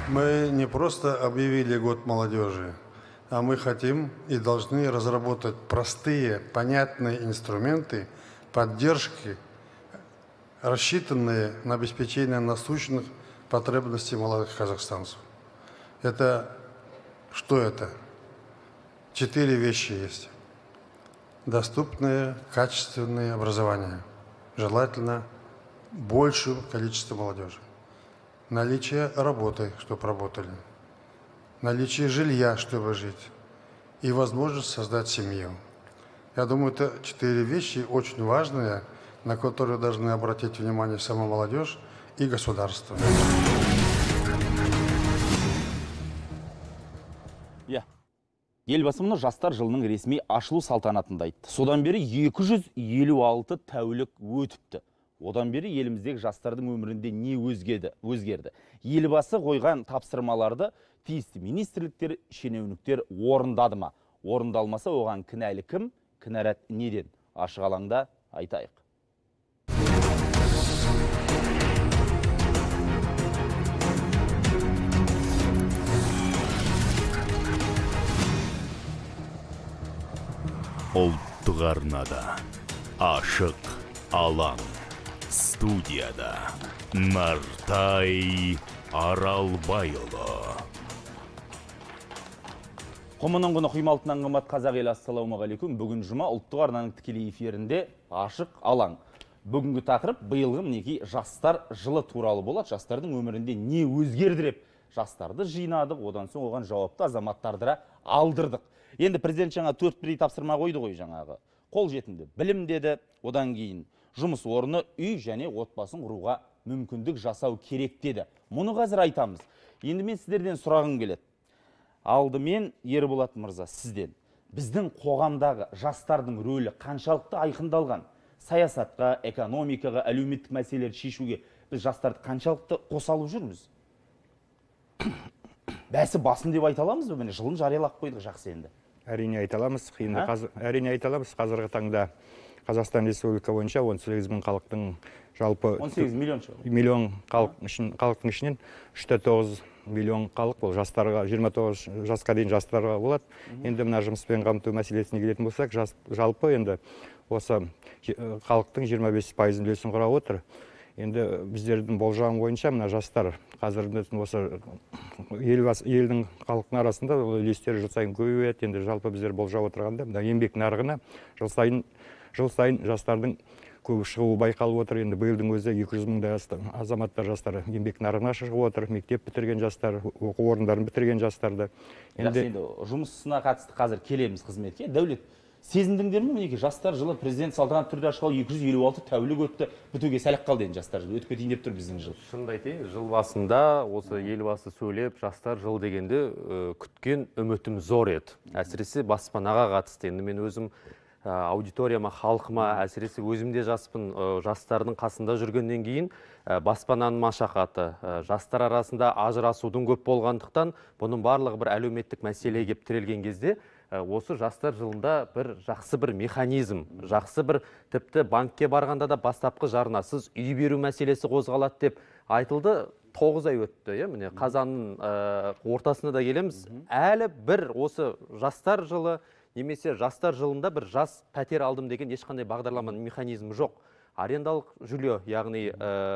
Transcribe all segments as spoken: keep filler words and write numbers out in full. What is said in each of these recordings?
Мы не просто объявили год молодежи, а мы хотим и должны разработать простые, понятные инструменты поддержки, рассчитанные на обеспечение насущных потребностей молодых казахстанцев. Это что это? Четыре вещи есть. Доступное, качественное образование. Желательно большее количество молодежи. Наличие работы, чтобы работали. Наличие жилья, чтобы жить. И возможность создать семью. Я думаю, это четыре вещи очень важные, на которые должны обратить внимание сама молодежь и государство. Я. Елбасы мұны жастар жылының ресми ашылу салтанатында айтты. Содан бері екі жүз елу алты тәулік өтіпті. Одан бері еліміздегі жастардың өмірінде не өзгерді? өзгерді. Елбасы қойған тапсырмаларды тиісті министрліктер, шенеуніктер орындады ма? Орындалмаса оған кінәлі кім? Кінәрат неден? Ашық алаңда айтайық. Ұлттық арнада ашық алаң. Студияда Нартай Аралбайұлы. Құмының құны құймалтынан қымбат қазақ елі, ассалаумағалейкум. Бүгін жұма ұлттық арнаның тікелей эфирінде ашық алаң. Бүгінгі тақырып биылғы мінекей жастар жылы туралы болады. Жастардың өмірінде не өзгердіреп? Жастарды жинадық, одан соң оған жауапты азаматтарды алдырдық. Енді президент жаңа төрт бірдей тапсырма қойды ғой жаңағы. Қол жетімді білім деді, одан кейін жұмыс орны, үй және отбасын құруға мүмкіндік жасау керек деді. Мұны қазір айтамыз. Енді мен сіздерден сұрағым келеді. Алдымен Ерболат мырза сізден. Біздің қоғамдағы жастардың рөлі қаншалықты айқындалған? Саясатқа, экономикаға, әлеуметтік мәселелерді шешуге біз жастарды қаншалықты қоса алып жүрміз? Бәсі басым деп айта аламыз ба? Міне жылын жариялап қойдық, жақсы енді. Әрине айта аламыз. Әрине айта аламыз. Қазіргі таңда Қазақстан Республика бойынша он сегіз мың халықтың жалпы он сегіз миллион миллион халықтың ішінен үш те тоғыз миллион халық бұл жастарға, жиырма тоғыз жасқа дейін жастарға болады. Енді мына жұмыспен қамту мәселесіне келетін болсақ, жалпы енді осы халықтың жиырма бес пайызын үлесін құрап отыр. Енді біздердің болжам бойынша мына жастар қазірдің осы елдің халықтың арасында үлестері жыл сайын көбейеді. Енді жалпы біздер болжап отырғанда мына еңбек нарығына жыл сайын жыл сайын жастардың көбі шығуы байқалып отыр. Енді биылдың өзі екі жүз мыңдай азаматтар жастары еңбек нарығына шығып отыр. Мектеп бітірген жастар, оқу орындарын бітірген жастарды. Енді жұмысына қатысты қазір келеміз қызметке. Дәулет, сезіндіңдер ме? Мінекей жастар жылы президент салтанатты түрде ашылғалы екі жүз елу алты тәулік өтті. Бітуге сәлік қалды енді жастар жылы. Өтіп кетейін деп тұр біздің жыл. Шынымды айтайын, жыл басында осы елбасы сөйлеп, жастар жыл дегенде күткен үмітім зор еді. Әсіресе баспанаға қатысты. Енді мен өзім аудиторияма, халқыма, әсіресе өзімде жаспын, жастардың қасында жүргеннен кейін баспананың машақаты, жастар арасында ажырасудың көп болғандықтан, бұның барлығы бір әлеуметтік мәселе кеп тірелген кезде, осы жастар жылында бір жақсы бір механизм, жақсы бір тіпті банкке барғанда да бастапқы жарнасыз үй беру мәселесі қозғалады деп айтылды. тоғыз ай өтті, міне қазанның ортасына да келеміз. Әлі бір осы жастар жылы немесе жастар жылында бір жас пәтер алдым деген ешқандай бағдарламаның механизмі жоқ. Арендалық жүйе, яғни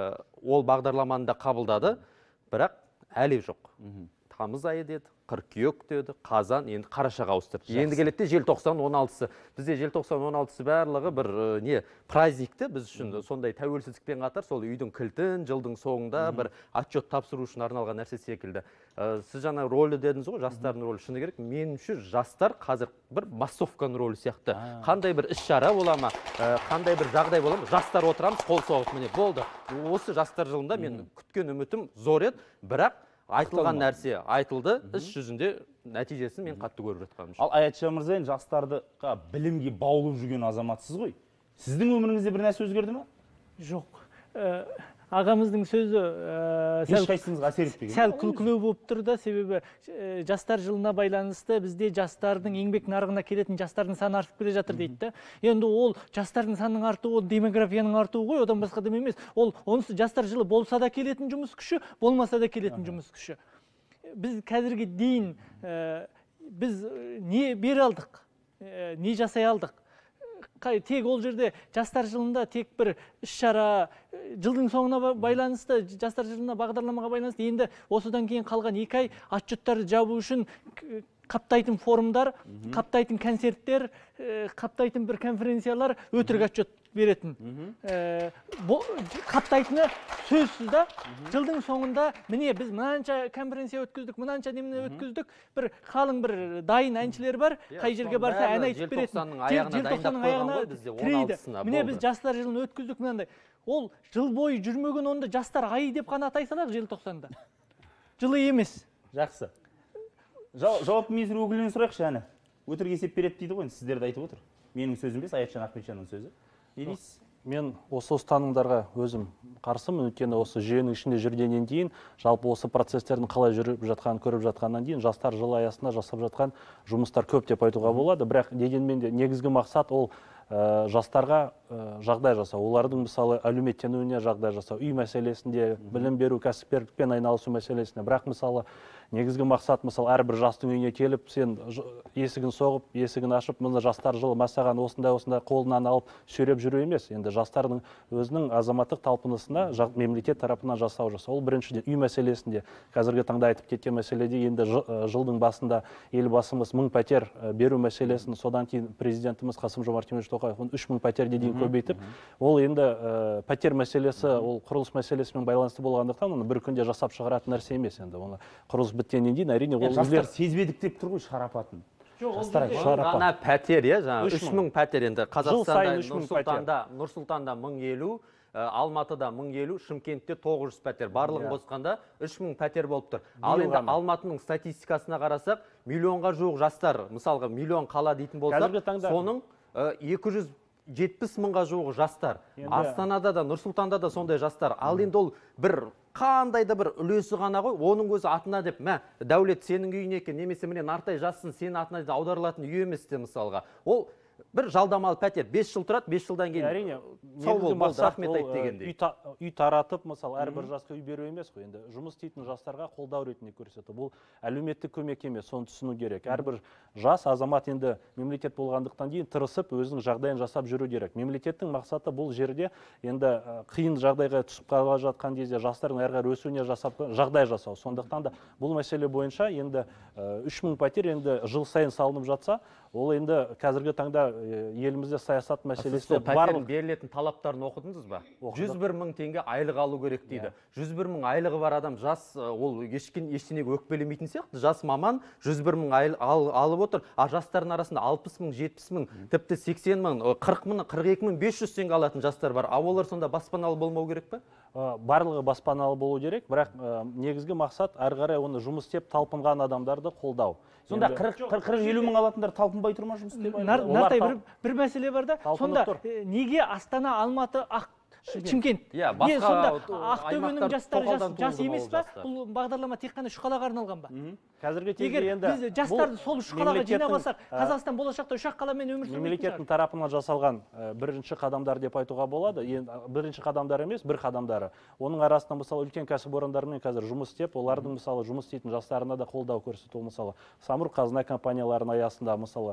ол бағдарламаны да қабылдады, бірақ әлі жоқ. Тамыз айы деді, қыркүйек деді, қазан, енді қарашаға ауыстырды. Енді келеді желтоқсан он алтысы. Бізде желтоқсан он алтысы барлығы бір не праздникті біз үшін сондай тәуелсіздікпен қатар сол үйдің кілтін жылдың соңында бір отчет тапсыру үшін арналған нәрсе секілді. Сіз жаңа рөлі дедіңіз ғой, жастардың рөлі. Шыны керек, меніңше жастар қазір бір массовканың рөлі сияқты. Қандай бір іс-шара бола ма, қандай бір жағдай бола ма, жастар отырамыз, қол соғып, міне болды. Осы жастар жылында мен күткен үмітім зор еді, бірақ айтылған нәрсе айтылды, іс жүзінде нәтижесін мен қатты көріп жатқаным. Ал Аятша мырза, жастарды білімге баулып жүрген азаматсыз ғой. Сіздің өміріңізде бір нәрсе өзгерді ме? Жоқ. Ағамыздың сөзі ешқайсыңызға әсер етпеген. Сәл күлкілеу болып тұр да, себебі жастар жылына байланысты бізде жастардың еңбек нарығына келетін жастардың саны артып келе жатыр дейді. Енді ол жастардың санының артуы, ол демографияның артуы ғой, одан басқа дем емес. Ол онысы жастар жылы болса да келетін жұмыс күші, болмаса да келетін жұмыс күші. біз қазірге дейін біз не бере алдық, не жасай алдық. Тек ол жерде жастар жылында тек бір іс-шара, жылдың соңына байланысты, жастар жылына бағдарламаға байланысты, енді осыдан кейін қалған екі ай отчеттарды жабу үшін қаптайтын форумдар, қаптайтын концерттер, қаптайтын бір конференциялар өтірік отчет беретін. Қаптайтыны сөзсіз да, жылдың соңында міне біз мынанша конференция өткіздік, мынанша немені өткіздік, бір қалың бір дайын әншілер бар, қай жерге барса ән айтып беретін. Желтоқсанның аяғына тірейді. Міне біз жастар жылын өткіздік мынандай. Ол жыл бойы жүрмеген, онда жастар айы деп қана атай салайық желтоқсанда. Жылы емес. Жақсы. Жауапты министр өкілінен сұрайықшы, әні. Өтірік есеп береді дейді ғой, сіздерді айтып отыр. Менің сөзім емес, Аятжан Ахметжанның сөзі. Не дейсіз? Мен осы ұстанымдарға өзім қарсымын, өйткені осы жүйенің ішінде жүргеннен кейін, жалпы осы процестердің қалай жүріп жатқанын көріп жатқаннан кейін, жастар жылы аясында жасап жатқан жұмыстар көп деп айтуға болады. Бірақ дегенмен де негізгі мақсат ол жастарға жағдай жасау, олардың мысалы әлеуметтенуіне жағдай жасау, үй мәселесінде, білім беру, кәсіпкерлікпен айналысу мәселесінде. Бірақ мысалы негізгі мақсат, мысалы әрбір жастың үйіне келіп, сен есігін соғып, есігін ашып, мына жастар жылы мәссаған осындай-осындай қолынан алып сүйреп жүру емес. Енді жастардың өзінің азаматтық талпынысына мемлекет тарапынан жасау жасау. Ол біріншіден үй мәселесінде, қазіргі таңда айтып кеткен мәселеде, енді жылдың басында елбасымыз мың пәтер беру мәселесін, содан кейін президентіміз Қасым-Жомарт Тоқаев үш мың пәтерге дейін көбейтіп, ол енді пәтер мәселесі, ол құрылыс мәселесімен байланысты болғандықтан, оны бір күнде жасап шығаратын нәрсе емес. Енді оны құрылыс біткеннен кейін әрине ол жастар сезбедік деп тұр ғой шарапатын. Ғана пәтер, үш мың пәтер енді Қазақстанда, Нұр-Сұлтанда мың елу, Алматыда мың елу, Шымкентте тоғыз жүз пәтер. Барлығын қосқанда үш мың пәтер болып тұр. Ал енді Алматының статистикасына қарасақ, миллионға жуық жастар, мысалға миллион қала дейтін болсақ, соның екі жүз жетпіс мыңға жуық жастар. Астанада да, Нұр-Сұлтанда да сондай жастар. Ал енді ол бір қандай да бір үлесі ғана ғой, оның өзі атына деп, мә, Дәулет сенің үйіне екен, немесе міне Нартай жассын, сенің атына деп аударылатын үй емес те мысалға. Ол бір жалдамалы пәтер, бес жыл тұрады, бес жылдан кейін әрине сау бол, болды, рахмет айт дегендей. Үй таратып, мысалы, әрбір жасқа үй беру емес қой. Енді жұмыс істейтін жастарға қолдау ретінде көрсету. Бұл әлеуметтік көмек емес, соны түсіну керек. Әрбір жас азамат енді мемлекет болғандықтан кейін тырысып, өзінің жағдайын жасап жүру керек. Мемлекеттің мақсаты бұл жерде енді қиын жағдайға түсіп қала жатқан кезде жастардың әрі қарай өсуіне жасап жағдай жасау. Сондықтан да бұл мәселе бойынша енді үш мың пәтер енді жыл сайын салынып жатса, ол енді қазіргі таңда елімізде саясат мәселесі барлық берілетін талаптарын оқыдыңыз ба? жүз бір мың теңге айлық алу керек дейді. жүз бір мың айлығы бар адам жас, ол ештеңеге өкпелемейтін сияқты. Жас маман жүз бір мың алып отыр. А жастардың арасында алпыс мың, жетпіс мың, тіпті сексен мың, қырық мың, қырық екі мың бес жүз теңге алатын жастар бар. А олар сонда баспаналы болмау керек пе? Барлығы баспаналы болу керек, бірақ негізгі мақсат әрі қарай оны жұмыс істеп талпынған адамдарды қолдау. Сонда қырық елу мың алатындар талпынбай тұр ма жұмыс істеп? Нартай, бір мәселе бар да, сонда неге Астана, Алматы, Шымкент? Сонда Ақтөбенің жастары жас емес па? Бұл бағдарлама тек қана үш қалаға арналған ба? Қазіргі кезде енді біз жастарды сол үш қалаға жинап алсақ, Қазақстан болашақта үш қаламен өмір сүрмейтін шығар. Мемлекеттің тарапынан жасалған бірінші қадамдар деп айтуға болады. Бірінші қадамдар емес, бір қадамдары. Оның арасында мысалы үлкен кәсіпорындармен қазір жұмыс істеп, олардың мысалы жұмыс істейтін жастарына да қолдау көрсету, мысалы Самұрық-Қазына компанияларының аясында, мысалы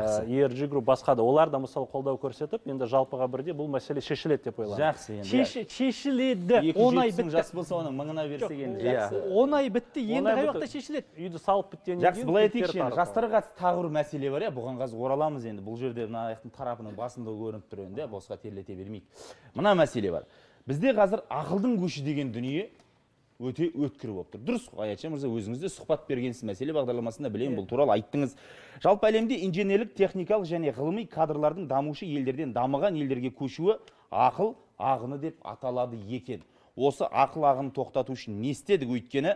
и эр джи Group басқа да, олар да мысалы қолдау көрсетіп, енді жалпыға бірде бұл мәселе шешіледі деп ойлаймын. Жақсы енді. Шешіледі. Он ай бітті. Жас болса оның мыңына берсек енді. Он ай бітті, енді қай уақытта шешіледі? Үйді салып біткеннен кейін. Жақсы, былай айтайықшы енді. Жастарға қатысты тағы бір мәселе бар, бұған қазір ораламыз енді. Бұл жерде мына аяқтың тарапының басындығы көрініп тұр енді, босқа терлете бермейік. Мына мәселе бар. Бізде қазір ақылдың көші деген дүние өте өткір болып тұр. Дұрыс қой, Аятжан мырза, өзіңіз де сұхбат бергенсіз, мәселе бағдарламасында білемін, бұл туралы айттыңыз. Жалпы әлемде инженерлік, техникалық және ғылыми кадрлардың дамушы елдерден дамыған елдерге көшуі ақыл ағыны деп аталады екен. Осы ақыл ағынын тоқтату үшін не істедік? Өйткені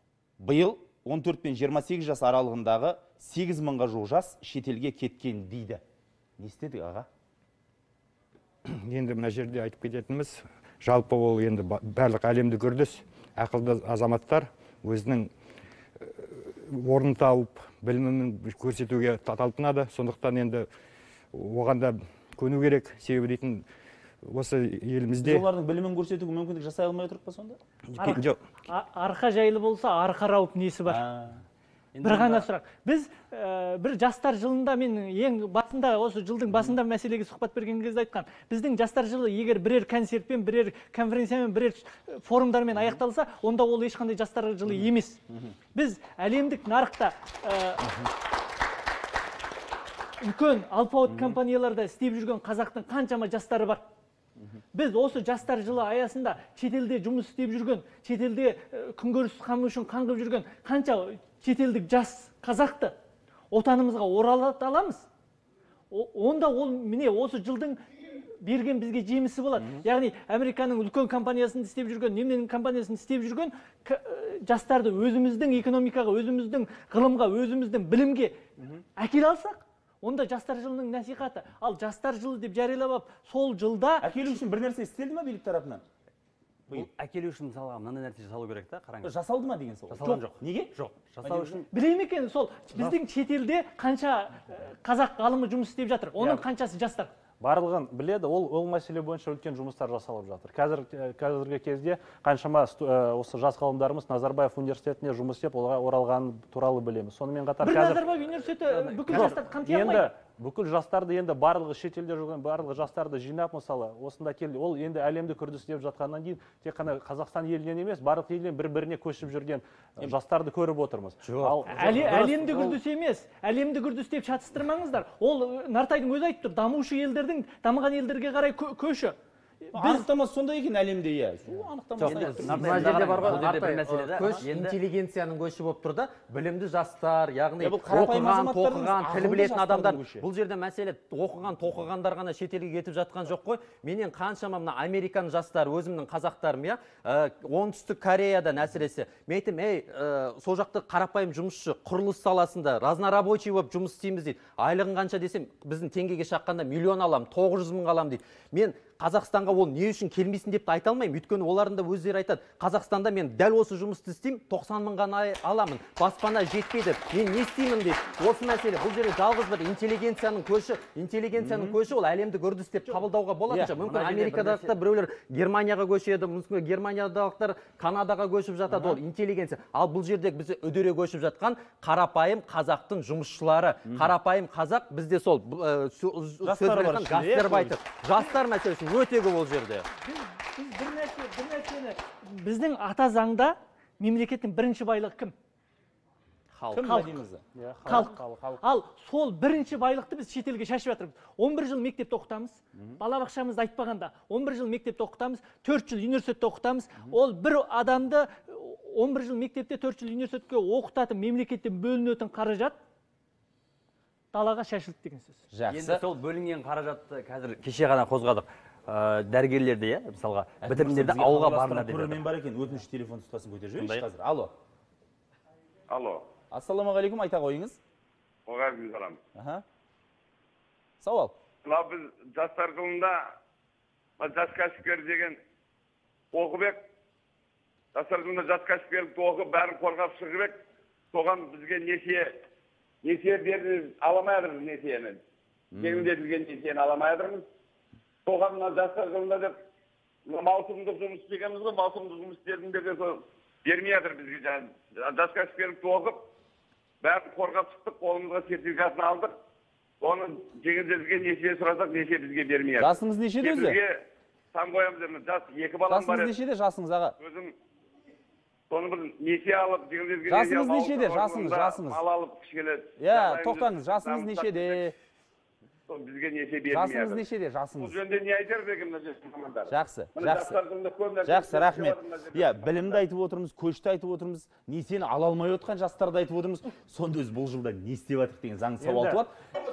биыл он төрт пен жиырма сегіз жас аралығындағы сегіз мыңға жуық жас шетелге кеткен дейді. Не істедік аға? Енді мына жерде айтып кететініміз, жалпы ол енді барлық әлемдік үрдіс, ақылды азаматтар өзінің орнын тауып, білімін көрсетуге талпынады. Сондықтан енді оған да көну керек. Себебі дейтін осы Біз елімізде олардың білімін көрсетуге мүмкіндік жасай алмай отырып па сонда? жоқ. А- арқа жайлы болса арқа рауып несі бар. А, Бір ғана сұрақ. Біз ә, бір жастар жылында мен ең басында, осы жылдың басында мәселеге сұхбат берген кезде айтқан. Біздің жастар жылы егер бірер концертпен, бірер конференциямен, бірер форумдармен аяқталса, онда ол ешқандай жастар жылы емес. Біз әлемдік нарықта ә, үлкен алпауыт компанияларда істеп жүрген қазақтың қаншама жастары бар. Біз осы жастар жылы аясында шетелде жұмыс істеп жүрген, шетелде күнкөріс қамы үшін қаңғып жүрген қанша шетелдік жас қазақты отанымызға оралата аламыз. Онда ол міне осы жылдың берген бізге жемісі болады. Яғни Американың үлкен компаниясында істеп жүрген, немнің компаниясында істеп жүрген жастарды өзіміздің экономикаға, өзіміздің ғылымға, өзіміздің білімге әкеле алсақ, онда жастар жылының насихаты. Ал жастар жылы деп жариялап, сол жылда әкелу үшін бір нәрсе істелді ма билік тарапынан? Бұл әкелу үшін мысалға мынандай нәрсе жасалу керек та, қараңыз. Жасалды ма деген сол? Жасалған жоқ. Неге? Жоқ. Жасау үшін білейм екен, сол біздің шетелде қанша қазақ ғалымы жұмыс істеп жатыр, оның қаншасы жастар? Барлығын біледі, ол ол мәселе бойынша үлкен жұмыстар жасалып жатыр. Қазір қазіргі кезде қаншама осы жас ғалымдарымыз Назарбаев университетіне жұмыс істеп, оларға оралған туралы білеміз. Сонымен қатар қазір Назарбаев университеті бүкіл жастарды қамти алмайды. Бүкіл жастарды енді барлығы шетелде жүрген барлығы жастарды жинап, мысалы, осында келді. Ол енді әлемді үрдіс деп жатқаннан кейін тек қана Қазақстан елінен емес, барлық елден бір-біріне көшіп жүрген жастарды көріп отырмыз. Әлемді үрдіс емес, әлемді үрдіс деп шатыстырмаңыздар. Ол Нартайдың өзі айтып тұр, дамушы елдердің дамыған елдерге қарай көші. Анықтамасы сонда екен әлемде, иә. Көш интеллигенцияның көші болып тұр да, білімді жастар, яғни оқыған, тоқыған, тіл білетін адамдар. Бұл жерде мәселе оқыған, тоқығандар ғана шетелге кетіп жатқан жоқ қой. Менен қаншама мына Американ жастар, өзімнің қазақтарым, иә, оңтүстік Кореядан әсіресе. Мен айтам, ей, сол жақты қарапайым жұмысшы, құрылыс саласында разнорабочий болып жұмыс істейміз дейді. Айлығын қанша десем, біздің теңгеге шаққанда миллион алам, тоғыз жүз мың алам дейді. Мен Қазақстанға ол не үшін келмейсін деп айта алмаймын. Өйткені олардың да өздері айтады, Қазақстанда мен дәл осы жұмысты істеймін, тоқсан мың ғана аламын. Баспана жетпейді. Мен не істеймін деп. Осы мәселе. Бұл жерде жалғыз бір интеллигенцияның көші, интеллигенцияның көші ол әлемдік үрдіс деп қабылдауға болады. Мүмкін Америкадағылар біреулер Германияға көшеді, мүмкін Германиядағылар Канадаға көшіп жатады. Ол интеллигенция. Ал бұл жерде біз үдере көшіп жатқан қарапайым қазақтың жұмысшылары. Қарапайым қазақ бізде сол жастар мәселесі өте көп ол жерде. Біз бір нәрсе, бір нәрсені, біздің ата заңда мемлекеттің бірінші байлығы кім? Халық. Халық. Ал сол бірінші байлықты біз шетелге шашып жатырмыз. он бір жыл мектепте оқытамыз. Балабақшамызды айтпағанда, он бір жыл мектепте оқытамыз, төрт жыл университетте оқытамыз. Ол бір адамды он бір жыл мектепте, төрт жыл университетке оқытатын мемлекеттен бөлінетін қаражат далаға шашылды деген сөз. Жақсы. Енді сол бөлінген қаражатты қазір кеше ғана қозғадық. Дәрігерлерде, иә, мысалға, бітірімдерде ауылға барыңдар деп. Көрермен бар екен, өтініш телефон тұтқасын көтеріп жіберейінші қазір. Алло. Алло. Ассалаумағалейкум, айта қойыңыз. Оғалейкум салам. Аха. Сауал. Мына біз жастар жылында жас кәсіпкер деген оқып ек. Жастар жылында жас кәсіпкерлікті оқып, бәрін қорғап шығып ек. Соған бізге несие, несие берді, аламай жатырмыз несиені. Жеңілдетілген несиені аламай жатырмыз. Соған мына жастар жылында деп маусымдық жұмыс істегенбіз ғой, маусымдық жұмыс істедім деп бермей жатыр бізге. Жас кәсіпкерлікті оқып, бәрін қорғап шықтық, қолымызға сертификатын алдық. Оны жеңілдетілген несие сұрасақ, несие бізге бермей жатыр. Жасыңыз нешеде өзі? Бізге сан қоямыз, жас екі балам бар. Жасыңыз нешеде, жасыңыз аға? Өзім соны бір несие алып, жеңілдетілген несие алып, нешеде, жасыңыз, жасыңыз? Мал алып кішкене. Иә, тоқтаңыз, жасыңыз нешеде? Бізге несие бермей жатыр. Жасыңыз нешеде, жасыңыз? Бұл жөнде не айтар екен мына жас мамандар? Жақсы, жақсы. Жақсы, рахмет. Иә, білімді айтып отырмыз, көшті айтып отырмыз, несиені ала алмай отқан жастарды айтып отырмыз. Сонда өзі бұл жылда не істеп жатыр деген заң сауал туады.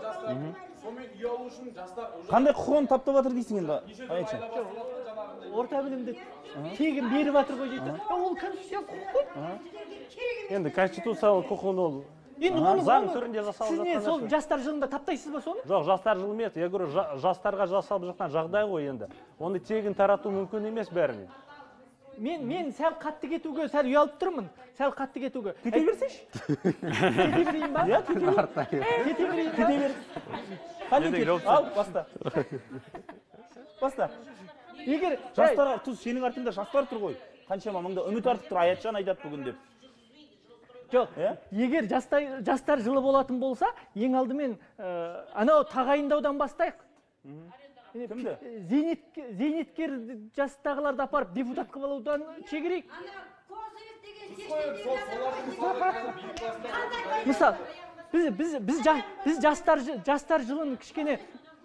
Қандай құқығын таптап жатыр дейсің енді? Орта білімді тегін беріп жатыр ғой дейді. Ол конституциялық құқық қой. Енді конституциялық құқығын ол заң түрінде жасалып жатқан. Сіз не сол жастар жылында таптайсыз ба соны? Жоқ, жастар жылы емес. Я говорю, жастарға жасалып жатқан жағдай ғой енді. Оны тегін тарату мүмкін емес бәріне. Мен мен сәл қатты кетуге сәл ұялып тұрмын. Сәл қатты кетуге. Кете берсейші. Кете берейін ба? Иә, кете бер. Кете берейін ба? Кете бер. Қане кет. Ал, баста. Баста. егер жастар туз сенің артыңда жастар тұр ғой. Қаншама мыңда үміт артып тұр, Аятжан айтады бүгін деп. Жоқ, егер жастар, жастар жылы болатын болса, ең алдымен анау тағайындаудан бастайық. Кімді? Зейнеткер жастағыларды апарып депутат қылудан шегерейік. Мысал, біз біз біз біз жастар жастар жылын кішкене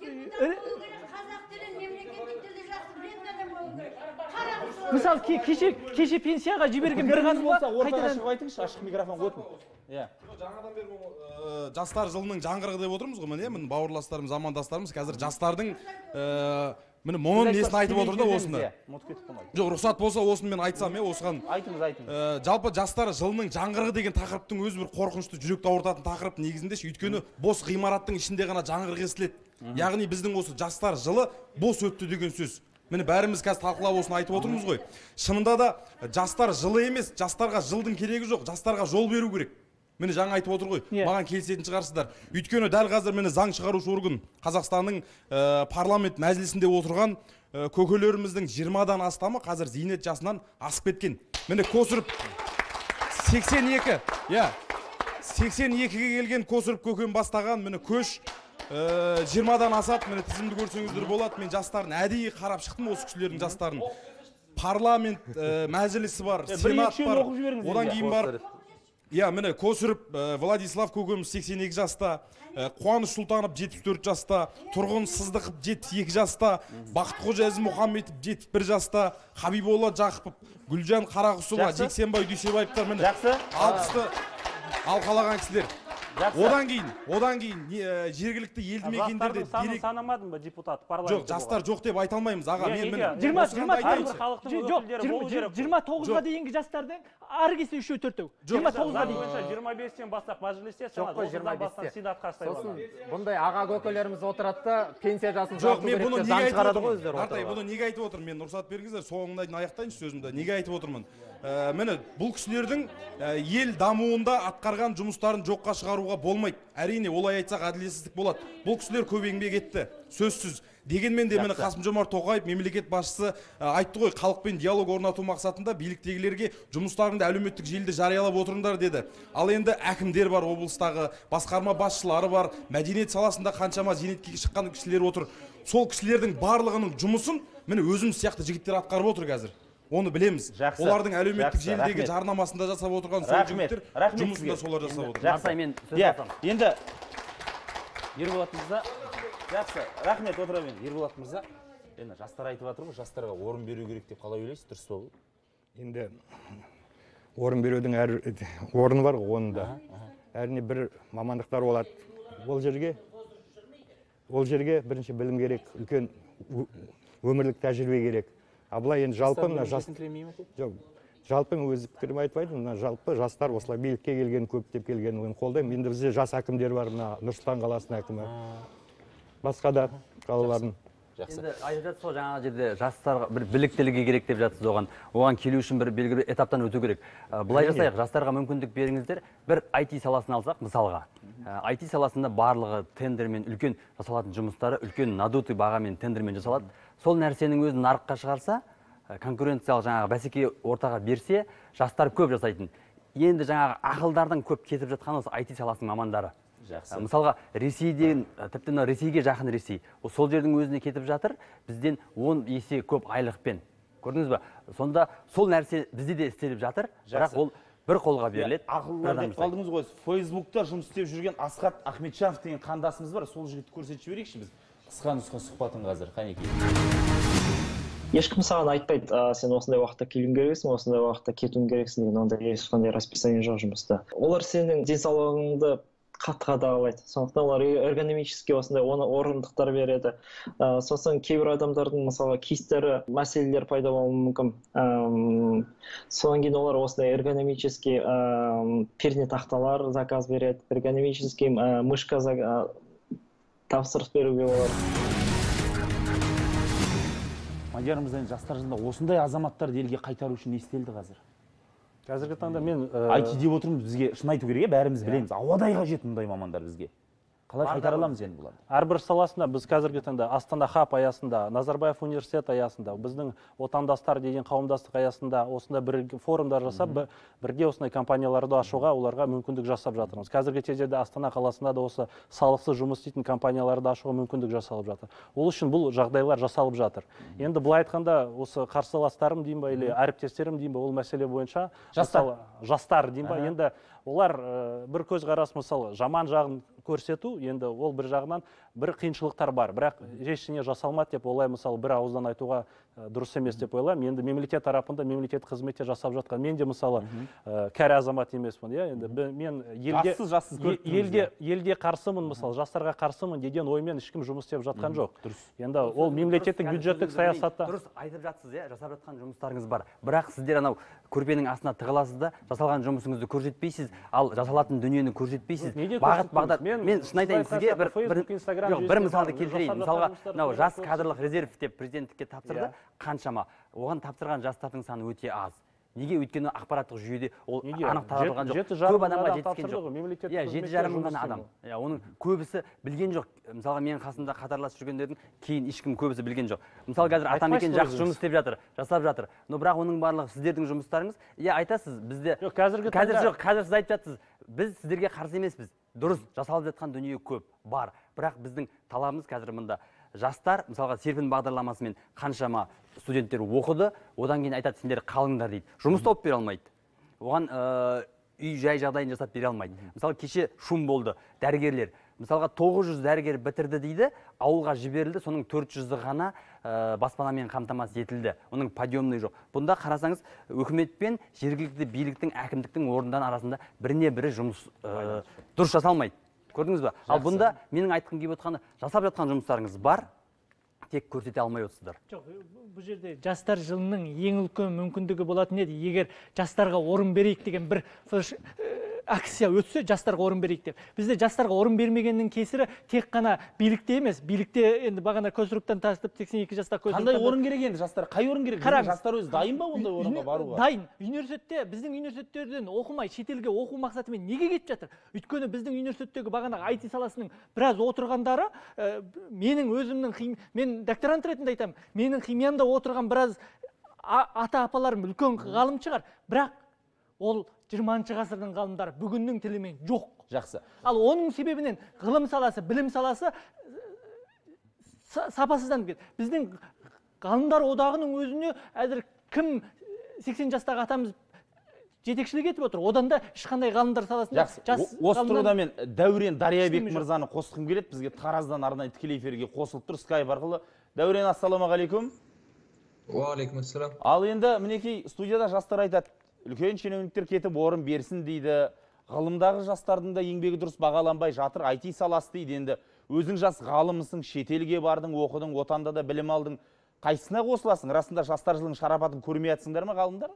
Мысал, кеше кеше пенсияға жіберген бір ғана болса, ортаға шығып айтыңызшы, ашық микрофон қойдың. Иә. Жаңадан бері жастар жылының жаңғырығы деп отырмыз ғой, міне, міне бауырластарымыз, замандастарымыз қазір жастардың міне мұңын несін айтып отыр да осыны. Жоқ, рұқсат болса осыны мен айтсам, е, осыған. Айтыңыз, айтыңыз. Жалпы жастар жылының жаңғырығы деген тақырыптың өзі бір қорқынышты, жүректі ауыртатын тақырып негізінде, өйткені бос ғимараттың ішінде ғана жаңғырық естіледі. Яғни біздің осы жастар жылы бос өтті деген сөз. Міне бәріміз қазір талқылап осыны айтып отырмыз ғой. Шынында да жастар жылы емес, жастарға жылдың керегі жоқ, жастарға жол беру керек. Мені жаңа айтып отыр ғой, маған келісетін шығарсыздар. Өйткені дәл қазір мені заң шығарушы орган Қазақстанның парламент мәжілісінде отырған көкелеріміздің жиырмадан астамы қазір зейнет жасынан асып кеткен. Міне көсіріп сексен екі, иә, сексен екіге келген көсіріп көкен бастаған, міне көш жиырмадан асады, міне тізімді көрсеңіздер болады. Мен жастарын әдейі қарап шықтым, осы кісілердің жастарын. Парламент мәжілісі бар, сенат бар, одан кейін бар. Иә, міне Көсіріп Владислав көкеміз сексен екі жаста, Қуаныш Сұлтанов жетпіс төрт жаста, Тұрғын Сыздықов жетпіс екі жаста, Бақтықожа Әзімұхамбетов жетпіс бір жаста, Хабиболла Жақыпов, Гүлжан Қарақұсова, Жексенбай Дүйсебаевтар міне алпысты алқалаған кісілер. Одан кейін, одан кейін жергілікті елді мекендерде санын санамадың ба депутат парламент? Жоқ, жастар жоқ деп айта алмаймыз, аға. Мен жиырма тоғызға дейінгі жастардың ары кесе үшеу төртеу. жиырма тоғызға дейін. жиырма бестен бастап мәжілісте, отыздан бастап сенатқа сосын бұндай аға көкелеріміз отырады да пенсия жасын жоқ, мен бұны неге айтып отырмын? Артай, бұны неге айтып отырмын? Мен рұқсат беріңіздер, соңына дейін аяқтайыншы сөзімді. Неге айтып отырмын? Міне, бұл кісілердің ел дамуында атқарған жұмыстарын жоққа шығаруға болмайды. Әрине, олай айтсақ әділетсіздік болады. Бұл кісілер көп еңбек етті, сөзсіз. Дегенмен де мені Қасым-Жомарт Тоқаев мемлекет басшысы айтты ғой, халықпен диалог орнату мақсатында биліктегілерге жұмыстарында әлеуметтік желіде жариялап отырыңдар деді. Ал енді әкімдер бар, облыстағы басқарма басшылары бар, мәдениет саласында қаншама зейнетке шыққан кісілер отыр. Сол кісілердің барлығының жұмысын міне өзіміз сияқты жігіттер атқарып отыр қазір. Оны білеміз. Олардың әлеуметтік желідегі жарнамасында жасап отырған сол жігіттер жұмысында солар жасап отыр. Жақсы, мен сөз алсам. Енді Ерболат мырза, жақсы, рахмет, отыра бер. Ерболат мырза, енді жастар айтып жатыр ғой, жастарға орын беру керек деп қалай ойлайсыз, дұрыс па бұл? Енді орын берудің әр орны бар ғой онда. Әрине бір мамандықтар болады. Ол жерге ол жерге бірінші білім керек, үлкен өмірлік тәжірибе керек. А былай енді жалпы мына жас жоқ, жалпы мен өз пікірім айтып айтдым, мына жалпы жастар осылай билікке келген, көптеп келген ойын қолдаймын. Енді бізде жас әкімдер бар, мына Нұр-Сұлтан қаласының әкімі, басқа да қалалардың. Енді айтып жатсыз ғой, жаңағы жерде жастарға бір біліктілігі керек деп жатсыз оған. Оған келу үшін бір белгілі этаптан өту керек. Былай жасайық, жастарға мүмкіндік беріңіздер. Бір ай ти саласын алсақ, мысалға. ай ти саласында барлығы тендермен үлкен жасалатын жұмыстары, үлкен надутый бағамен тендермен жасалады. Сол нәрсенің өзін нарыққа шығарса, конкуренциялық жаңағы бәсеке ортаға берсе, жастар көп жасайтын. Енді жаңағы ақылдардан көп кетіп жатқан осы ай ти саласының мамандары. Жақсы. Мысалға, Ресейден, тіпті Ресейге жақын Ресей. Сол жердің өзіне кетіп жатыр, бізден он есе көп айлықпен. Көрдіңіз ба? Сонда сол нәрсе бізде де істеліп жатыр, бірақ ол бір қолға беріледі. Ақылдар деп қалдыңыз ғой, Фейсбукта жұмыс істеп жүрген Асхат Ахметжанов деген қандасымыз бар, сол жігітті көрсетіп жіберейікші біз. Қысқа нұсқа сұхбатын қазір, қанекей. Ешкім саған айтпайды, сен осындай уақытта келуің керексің, осындай уақытта кетуің керексің деген ондай ешқандай расписание жоқ жұмыста. Олар сенің денсаулығыңды қатты қадағалайды. Сондықтан олар эргономически осындай оны орындықтар береді. Сосын кейбір адамдардың мысалы кисттері мәселелер пайда болуы мүмкін. Содан кейін олар осындай эргономически пернетақталар заказ береді, эргономически мышка тапсырыс беруге болады. Мадияр мырза, жастар жылында осындай азаматтарды елге қайтару үшін не істелді қазір? Қазіргі таңда мен ай ти деп отырмыз, бізге шын айту керек, бәріміз білеміз. Ауадай қажет мұндай мамандар бізге. қалай қайтара аламыз енді бұларды? Әрбір саласында біз қазіргі таңда Астана хаб аясында, Назарбаев университет аясында, біздің отандастар деген қауымдастық аясында осында бір форумдар жасап, бірге осындай компанияларды ашуға оларға мүмкіндік жасап жатырмыз. Қазіргі кездерде Астана қаласында да осы салықсыз жұмыс істейтін компанияларды ашуға мүмкіндік жасалып жатыр. Ол үшін бұл жағдайлар жасалып жатыр. Енді былай айтқанда осы қарсыластарым деймін ба, или әріптестерім деймін ба, ол мәселе бойынша жастар, жастар деймін ба, енді олар бір көзқарас, мысалы жаман жағын көрсету, енді ол бір жағынан бір қиыншылықтар бар, бірақ ештеңе жасалмады деп олай мысалы бір ауыздан айтуға дұрыс емес деп ойлаймын. Енді мемлекет тарапында мемлекет қызметте жасап жатқан, мен де мысалы кәрі азамат емеспін, иә, енді мен елге елге елге қарсымын, мысалы жастарға қарсымын деген оймен ешкім жұмыс істеп жатқан жоқ. Енді ол мемлекеттік бюджеттік саясатта дұрыс айтып жатсыз, иә, жасап жатқан жұмыстарыңыз бар. Бірақ сіздер анау көрпенің астына тығыласыз да, жасалған жұмысыңызды көрсетпейсіз, ал жасалатын дүниені көрсетпейсіз. Бағыт бағдар. Мен шын айтайын сізге бір бір мысалды келтірейін. Мысалға, мынау жас кадрлық резерв деп президенттікке тапсырды, қаншама? Оған тапсырған жастардың саны өте аз. Неге? Өйткені ақпараттық жүйеде ол анық таратылған жоқ. Көп адамға жеткен жоқ. Иә, жеті жарым мың ғана адам. Иә, оның көбісі білген жоқ. Мысалға менің қасымда қатарласып жүргендердің кейін ешкім көбісі білген жоқ. Мысалы қазір Атамекен жақсы жұмыс істеп жатыр, жасап жатыр. Но бірақ оның барлығы сіздердің жұмыстарыңыз. Иә, айтасыз, бізде қазір жоқ, қазір сіз айтып жатсыз. Біз сіздерге қарсы емеспіз. Дұрыс, жасалып жатқан дүние көп бар. Бірақ біздің талабымыз қазір мында жастар, мысалға серпін бағдарламасымен қаншама студенттер оқыды, одан кейін айтады, сендер қалыңдар дейді. Жұмыс тауып бере алмайды. Оған үй жай жағдайын жасап бере алмайды. Мысалы кеше шум болды, дәрігерлер. Мысалға тоғыз жүз дәрігер бітірді дейді, ауылға жіберілді, соның төрт жүзі ғана баспанамен қамтамасыз етілді. Оның подъемный жоқ. Бұнда қарасаңыз, үкімет пен жергілікті биліктің, әкімдіктің орындан арасында біріне бірі жұмыс дұрыс жасалмайды. Көрдіңіз ба? Ал бұнда менің айтқым келіп отырғаны, жасап жатқан жұмыстарыңыз бар, тек көрсете алмай отырсыздар. Жоқ, бұл жерде жастар жылының ең үлкен мүмкіндігі болатын еді, егер жастарға орын берейік деген бір акция өтсе, жастарға орын берейік деп. Бізде жастарға орын бермегеннің кесірі тек қана билікте емес, билікте енді бағана Көзруктан тастып сексен екі жаста Көзруктан. Қандай орын керек енді жастар? Қай орын керек? Жастар өзі дайын ба ондай орынға баруға? Дайын. Университетте, біздің университеттерден оқымай, шетелге оқу мақсатымен неге кетіп жатыр? Өйткені біздің университеттегі бағана ай ти саласының біраз отырғандары, менің өзімнің, мен докторант ретінде айтамын, менің химиямда отырған біраз ата-апаларым үлкен ғалым шығар, бірақ ол жиырманыншы ғасырдың ғалымдары бүгіннің тілімен жоқ. Жақсы. Ал оның себебінен ғылым саласы, білім саласы сапасыздан кетті. Біздің ғалымдар одағының өзіне әзір кім сексен жастағы атамыз жетекшілік етіп отыр. Одан да ешқандай ғалымдар саласында жас осы тұрғыда мен Дәурен Дариябек мырзаны қосқым келеді. Бізге Тараздан арнайы тікелей эфирге қосылып тұр скайп арқылы. Дәурен, ассалаумағалейкум. Уағалейкумассалам. Ал енді мінекей студияда жастар айтады, үлкен шенеуніктер кетіп орын берсін дейді. Ғылымдағы жастардың да еңбегі дұрыс бағаланбай жатыр, ай ти саласы дейді. Енді өзің жас ғалымысың, шетелге бардың, оқыдың, отанда да білім алдың. Қайсысына қосыласың? Расында жастар жылының шарапатын көрмей жатсыңдар ма ғалымдар?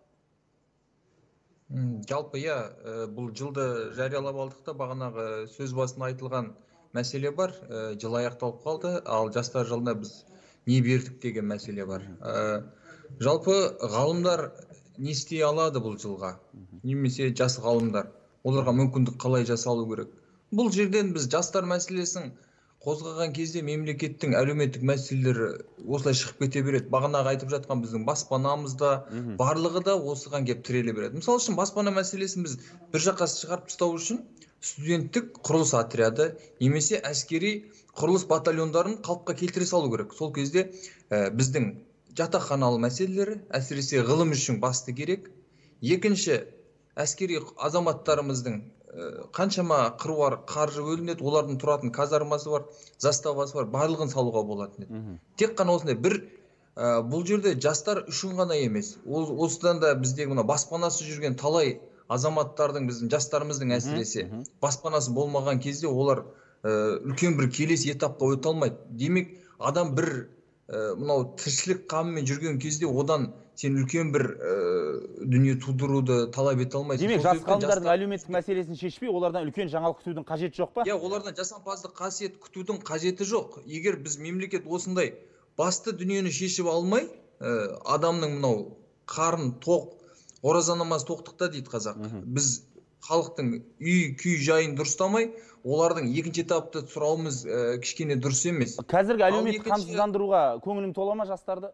Жалпы иә, бұл жылды жариялап алдық та, бағанағы сөз басында айтылған мәселе бар. Жыл аяқталып қалды, ал жастар жылына біз не бердік деген мәселе бар. Жалпы ғалымдар не істей алады бұл жылға? Немесе жас ғалымдар? Оларға мүмкіндік қалай жасалу керек? Бұл жерден біз жастар мәселесін қозғаған кезде мемлекеттің әлеуметтік мәселелері осылай шығып кете береді. Бағанағы айтып жатқан біздің баспанамызда барлығы да осыған кеп тіреле береді. Мысалы үшін баспана мәселесін біз бір жаққа шығарып тастау үшін студенттік құрылыс отряды немесе әскери құрылыс батальондарын қалыпқа келтіре салу керек. Сол кезде біздің жатақханалы мәселелері әсіресе ғылым үшін басты керек. Екінші, әскери азаматтарымыздың қаншама қыруар қаржы бөлінеді, олардың тұратын казармасы бар, заставасы бар, барлығын салуға болатын еді. Тек қана осындай бір бұл жерде жастар үшін ғана емес. Осыдан да біздегі мына баспанасы жүрген талай азаматтардың, біздің жастарымыздың әсіресе баспанасы болмаған кезде олар үлкен бір келесі этапқа өте алмайды. Демек, адам бір мынау тіршілік қамымен жүрген кезде одан сен үлкен бір дүние тудыруды талап ете алмайсың. Демек, жас ғалымдардың әлеуметтік мәселесін шешпей, олардан үлкен жаңалық күтудің қажеті жоқ па? Иә, олардан жасампаздық қасиет күтудің қажеті жоқ. Егер біз мемлекет осындай басты дүниені шешіп алмай, адамның мынау қарын тоқ, ораза намаз тоқтықта дейді қазақ. Біз халықтың үй күй жайын дұрыстамай, олардың екінші этапты сұрауымыз кішкене дұрыс емес. Қазіргі әлеуметтік қамсыздандыруға көңілің тола ма жастарды?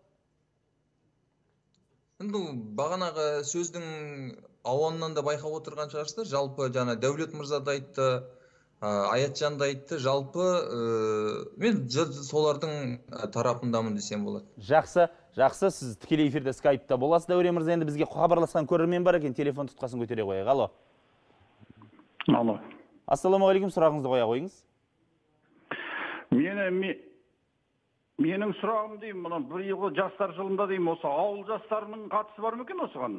Енді бағанағы сөздің ауанынан да байқап отырған шығарсыздар. Жалпы жаңа Дәулет мырза да айтты, Аятжан да айтты. Жалпы мен солардың тарапындамын десем болады. Жақсы, жақсы. Сіз тікелей эфирде скайпта боласыз. Дәулет мырза, енді бізге хабарласқан көрермен бар екен. Телефон тұтқасын көтере қояйық. Алло. Алло. Ассалаумағалейкум, сұрағыңызды қоя қойыңыз. Мені Менің сұрағым деймін, мұны бір елгі жастар жылында деймін, осы ауыл жастарының қатысы бар ма екен осыған?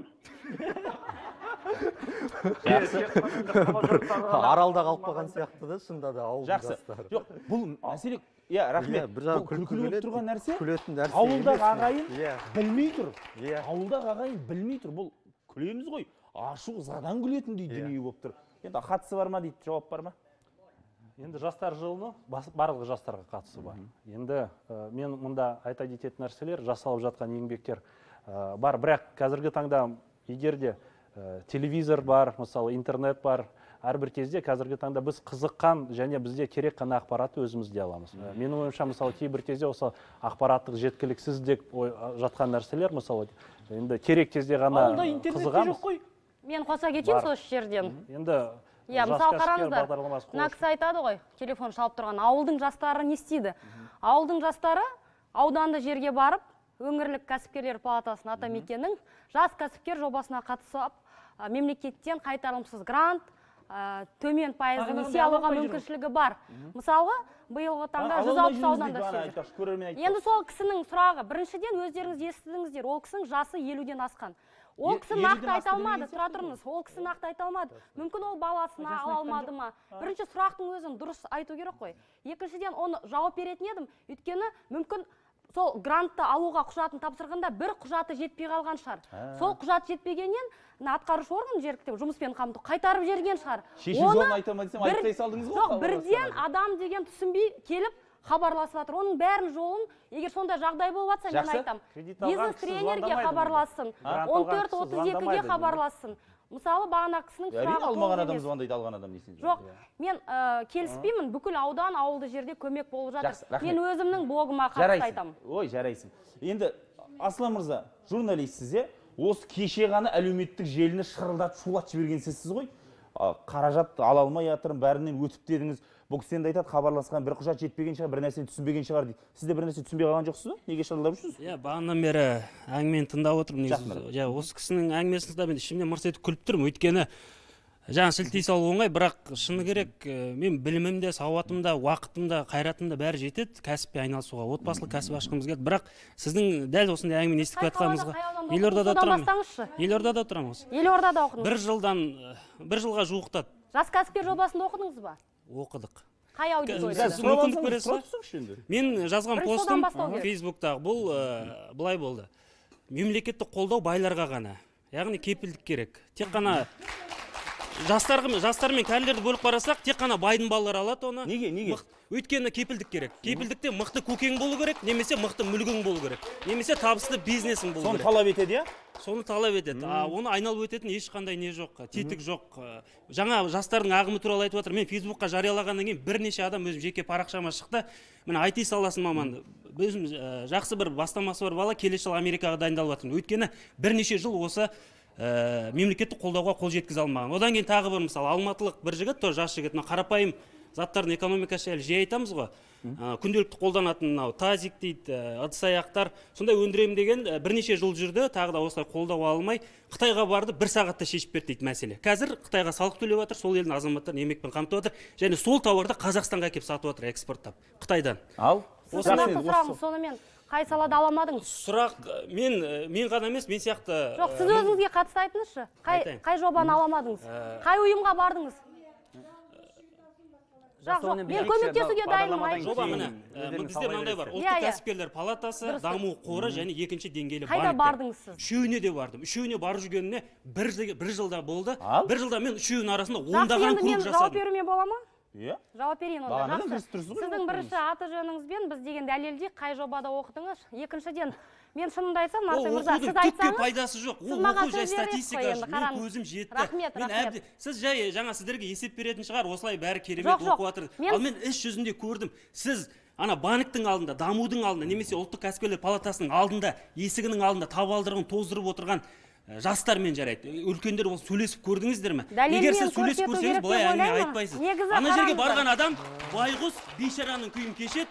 Аралда қалып қалған сияқты да, шында да ауыл жастары. Жоқ, бұл мәселе, иә, рахмет. Бұл күлкілі болып тұрған нәрсе, ауылдағы ағайын білмей тұр. Ауылдағы ағайын білмей тұр. Бұл күлеміз ғой, ашу задан күлетін дейді дүние болып тұр. Енді қатысы бар ма дейді, жауап бар ма? Енді жастар жылының барлық жастарға қатысы бар. Енді мен мұнда айта кететін нәрселер, жасалып жатқан еңбектер бар. Бірақ қазіргі таңда егер де телевизор бар, мысалы интернет бар, әрбір кезде қазіргі таңда біз қызыққан және бізде керек қана ақпаратты өзімізде аламыз. Менің ойымша, мысалы, кейбір кезде осы ақпараттық жеткіліксіз деп жатқан нәрселер, мысалы, енді керек кезде ғана қызығамыз. Мен қоса кетейін сол жерден. Енді Иә, мысалы қараңыздар, мына кісі айтады ғой, телефон шалып тұрған, ауылдың жастары не істейді? Ауылдың жастары ауданды жерге барып, өңірлік кәсіпкерлер палатасының атамекеннің жас кәсіпкер жобасына қатысып, мемлекеттен қайтарымсыз грант, төмен пайызды несие алуға мүмкіншілігі бар. Мысалы, биылғы таңда жүз алпыс ауданда істейді. Енді сол кісінің сұрағы, біріншіден өздеріңіз естідіңіздер, ол кісінің жасы елуден асқан. Ол кісі нақты айта алмады, тұра тұрыңыз, ол кісі нақты айта алмады. Мүмкін ол баласына ала алмады ма? Бірінші сұрақтың өзін дұрыс айту керек қой. Екіншіден оны жауап беретін едім, өйткені мүмкін сол грантты алуға құжатын тапсырғанда бір құжаты жетпей қалған шығар. Сол құжат жетпегеннен атқарушы орган жергілікті жұмыспен қамту қайтарып жіберген шығар. Шешін жолын айта ма десем, айтпай салдыңыз ғой. Жоқ, бірден адам деген түсінбей келіп хабарласып жатыр. Оның бәрін жолын, егер сонда жағдай болып жатса, мен айтам, бизнес тренерге хабарласын, он төрт отыз екіге хабарласын. Мысалы, бағана кісінің сұрағы алмаған адам звондайды, алған адам несін? Жоқ, мен келіспеймін, бүкіл аудан, ауылды жерде көмек болып жатыр. Мен өзімнің блогыма қатысты айтамын. Ой, жарайсың. Енді, Аслан мырза, журналистсіз, осы кеше ғана әлеуметтік желіні шырылдатып шулатып жіберген сізсіз ғой. Қаражат ала алмай жатырмын, бәрінен өтіп дедіңіз. Бұл кісі енді айтады, хабарласқан бір құжат жетпеген шығар, бір нәрсені түсінбеген шығар дейді. Сіз де бір нәрсе түсінбей қалған жоқсыз ба? Неге шырылдап жүрсіз? Иә, бағанадан бері әңгімені тыңдап отырмын. Иә, осы кісінің әңгімесін тыңдап мен ішімнен мырс етіп күліп тұрмын. Өйткені жаңа сілтей салу оңай, бірақ шыны керек, мен білімімде, сауатымда, уақытымда, қайратымда бәрі жетеді кәсіппен айналысуға, отбасылық кәсіп ашқымыз келді. Бірақ сіздің дәл осындай әңгімені естіп жатқанымызға елордада тұрамын. Елордада тұрамын осы. Елордада оқыдыңыз. Бір жылдан бір жылға жуықтады. Жас кәсіпкер жобасында оқыдыңыз ба? Оқыдық. Қай аудиторияда? Мүмкіндік бересіз ба? Мен жазған постым Фейсбуктағы бұл былай болды. Мемлекеттік қолдау байларға ғана. Яғни кепілдік керек. Тек қана жастар мен кәрілерді бөліп қарасақ, тек қана байдың балалары алады оны. Неге, неге? Өйткені кепілдік керек. Кепілдікте мықты көкең болу керек, немесе мықты мүлігің болу керек. Немесе табысты бизнесің болу керек. Соны талап етеді, иә? Соны талап етеді. Оны айналып өтетін ешқандай не жоқ, тетік жоқ. Жаңа жастардың ағымы туралы айтып отыр. Мен Фейсбукқа жариялағаннан кейін бірнеше адам өзім жеке парақшама шықты. Мен ай ти саласының маманы. Өзім жақсы бір бастамасы бар бала, келесі жылы Америкаға дайындалып жатырмын. Өйткені бірнеше жыл осы мемлекеттік қолдауға қол жеткізе алмаған. Одан кейін тағы бір мысалы алматылық бір жігіт, то жас жігіт, қарапайым заттардың экономикасы жайлы жиі айтамыз ғой. Күнделікті қолданатын тазик дейді, ыдыс аяқтар, сондай өндіремін деген бірнеше жыл жүрді, тағы да осылай қолдау алмай, Қытайға барды, бір сағатта шешіп берді дейді мәселе. Қазір Қытайға салық төлеп жатыр, сол елдің азаматтарын еңбекпен қамтып жатыр, және сол тауарды Қазақстанға әкеліп сатып жатыр экспорттап, Қытайдан. Ал? Сонымен қай салада аламадыңыз? Сұрақ мен мен ғана емес, мен сияқты. Жоқ, сіз өзіңізге қатысты айтыңызшы. Қай қай жобаны аламадыңыз? Қай ұйымға бардыңыз? Жоқ, мен көмектесуге дайынмын. Жоба міне. Бізде мынандай бар. Ұлттық кәсіпкерлер палатасы, даму қоры және екінші деңгейлі банктер. Қайда бардыңыз сіз? Үшеуіне де бардым. Үшеуіне барып жүргеніне бір жылда болды. Бір жылда мен үшеуінің арасында ондаған круг жасадым. Жақсы, енді мен жауап беруіме бола ма? Иә? Жауап берейін онда. Бағанадан Жақсы. дұрыс тұрсыз ғой, Сіздің бірінші аты жөніңізбен біз деген дәлелдейік, қай жобада оқыдыңыз. Екіншіден, мен шынымды айтсам, Нартай мырза, сіз түкке айтсаңыз, пайдасы жоқ. сіз Ол маған оқу жай сөз бересіз статистика. қой енді, Мен қараңыз. көзім жетті. Рахмет, Мен рахмет. әбді- Сіз жай жаңа сіздерге есеп беретін шығар, осылай бәрі керемет Жоқ, жоқ. оқып жатыр. Мен- Ал мен іс жүзінде көрдім. Сіз ана банктың алдында, дамудың алдында, немесе ұлттық кәсіпкерлер палатасының алдында, есігінің алдында табалдырығын тоздырып отырған ә, жастармен жарайды. Үлкендер ол сөйлесіп көрдіңіздер ме? Дәлелмен Егер сіз сөйлесіп көрсету көрсеңіз, керек былай деп әңгіме ойлаймын. айтпайсыз. Негізі Ана жерге қараңыздар. барған адам байғұс бейшараның күйін кешеді.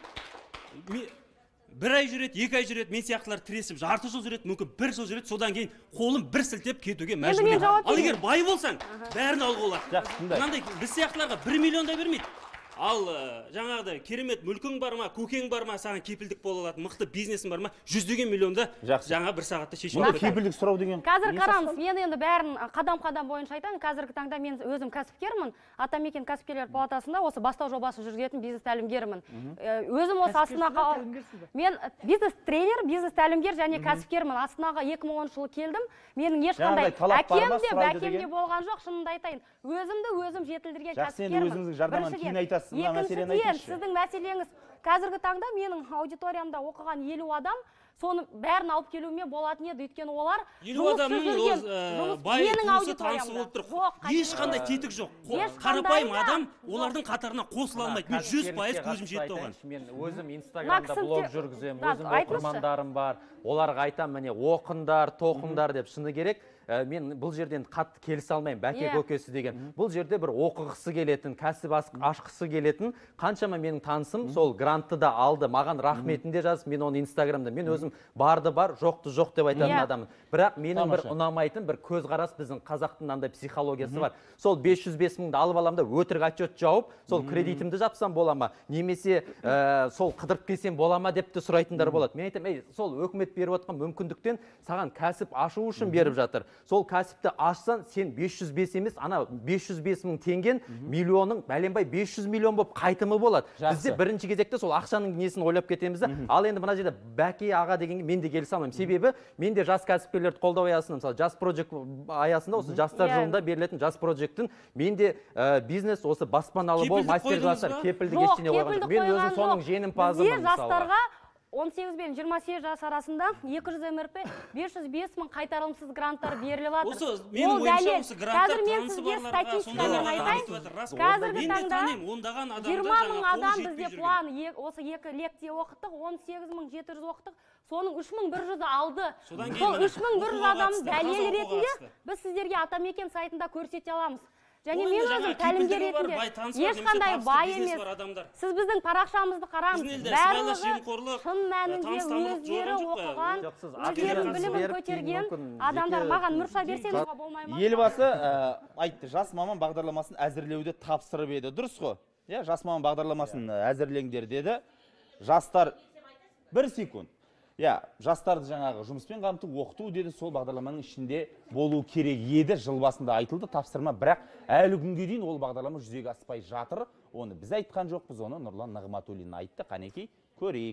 Ме- бір ай жүреді, екі ай жүреді, мен сияқтылар тіресіп, жарты жыл жүреді, мүмкін бір жыл жүреді, содан кейін қолын бір сілтеп кетуге мен мәжбүр. жауап Ал берейін. егер бай болсаң, бәрін алуға болады. Жақсы, тыңдайық. Мынандай біз сияқтыларға бір миллиондай бермейді. Ал ә, жаңағыдай керемет мүлкің бар ма, көкең бар ма, саған кепілдік бола алатын мықты бизнесің бар ма, жүздеген миллионды жаңа бір сағатта шешіп Мұнда алады. кепілдік сұрау деген. Қазір қараңыз, мен енді бәрін қадам-қадам бойынша айтайын. Қазіргі таңда мен өзім кәсіпкермін. Атамекен кәсіпкерлер палатасында осы бастау жобасын жүргізетін бизнес тәлімгермін. Э, Өзім осы Астанаға мен бизнес тренер, бизнес тәлімгер және кәсіпкермін. Астанаға екі мың оныншы жылы келдім. Менің ешқандай Жаңағыдай талап бар ма, әкем де, сұрайды бәкем де деген? болған жоқ, шынымды айтайын. Өзімді өзім жетілдірген Жақсы, енді кәсіпкермін. өзіңіздің жарнаманы Біріншіден. кейін айтасыз, мына мәселені Екіншіден, айтыңызшы. сіздің мәселеңіз қазіргі таңда менің аудиториямда оқыған елу адам соны бәрін алып келуіме болатын еді, өйткені олар Елу жұмыссыз адамның жүрген, ол, ә, жұмыс- бай менің туысы танысы аудиториямда. болып тұр. Жоқ, қайтпайды. Ешқандай тетік жоқ. Ешқандай Қарапайым да. адам олардың қатарына қосыла алмайды. Мен жүз пайыз көзім жетті оған. Мен өзім инстаграмда Мына блог кісі- жүргіземін, Да, өзім айтыңызшы. оқырмандарым бар. Оларға айтамын, міне оқыңдар, тоқыңдар деп. Шыны керек, ә, мен бұл жерден қатты келісе алмаймын, бәке Иә. көкесі деген. Бұл жерде бір оқығысы келетін, кәсіп ас- ашқысы келетін қаншама менің танысым сол грантты да алды. Маған рахметін де жазып, мен оны инстаграмда, мен өзім барды бар, жоқты жоқ деп айтатын Иә. адамын. Бірақ менің бір Тамаша. ұнамайтын бір көзқарас біздің қазақтың андай психологиясы бар. Сол бес жүз бес мыңды алып аламын да өтірік отчет жауып, сол кредитімді жапсам бола ма? Немесе ә, сол қыдырып келсем бола ма деп те сұрайтындар болады. Мен айтамын, ей, сол өкімет беріп отқан мүмкіндіктен саған кәсіп ашу үшін беріп жатыр. Сол кәсіпті ашсаң, сен бес жүз бес емес, ана бес жүз бес мың теңген миллионың бәленбай бес жүз миллион болып қайтымы болады. Бізде бірінші кезекте сол ақшаның несін ойлап кетеміз да. Ал енді мына жерде бәке аға дегенге мен де келісе алмаймын. Себебі мен де жас кәсіпкерлерді қолдау аясында, мысалы жас проджект аясында осы жастар Иә. жылында берілетін жас проджекттің мен де ә, бизнес осы баспаналы бол, Кепілдік мастер қойдыңыз класстар ба? кепілдік Жоқ, ештеңе қойған кепілдік жоқ. Мен өзім қойған соның жоқ. жеңімпазымын Бізде мысалға. жастарға он сегіз бен жиырма сегіз жас арасында екі жүз эм эр пэ бес жүз бес мың қайтарымсыз гранттар беріліп жатыр. Осы менің Ол ойымша дәлел. осы гранттар Қазір мен танысы сізге барларға статистикамен сондайларға айтайын. айтып жатыр, рас. Қазіргі Мен де таңда танимын, ондаған адамдар жиырма мың жаңағы қолы адам жетпей бізде жүрген. план е- осы екі лекция оқыттық, он сегіз мың жеті жүз оқыттық. Соның үш мың бір жүзі алды. Содан кейін Сол міне, үш мың бір жүз оқуға адамды қатысты, дәлел таза оқуға ретінде қатысты. біз сіздерге Атамекен сайтында көрсете аламыз. Және Ол мен енді өзім жаңағы тәлімгер кепілдігі бар, ретінде бай танысы бар, ешқандай немесе бай табысты бизнесі емес. бар адамдар. Сіз біздің парақшамызды қараңыз. Біздің елде сыбайлас Барлығы жемқорлық, шын мәнінде таныс тамыр өздері жойған жоқ па? оқыған, Жоқ, сіз өздерінің ақиқатын білімін беріп, кейін көтерген мүмкін адамдар. жеке- Маған мұрша берсеңіз болмай ма? Елбасы ә, айтты, жас маман бағдарламасын әзірлеуді тапсырып еді. Дұрыс қой? Иә, жас маман бағдарламасын ә, әзірлеңдер деді. Жастар бір секунд. Иә, жастарды жаңағы жұмыспен қамту, оқыту деді, сол бағдарламаның ішінде болу керек еді. Жыл басында айтылды, тапсырма, бірақ әлі күнге дейін ол бағдарлама жүзеге аспай жатыр. Оны біз айтқан жоқпыз, оны Нұрлан Нығматуллин айтты. Қанекей, көрейік.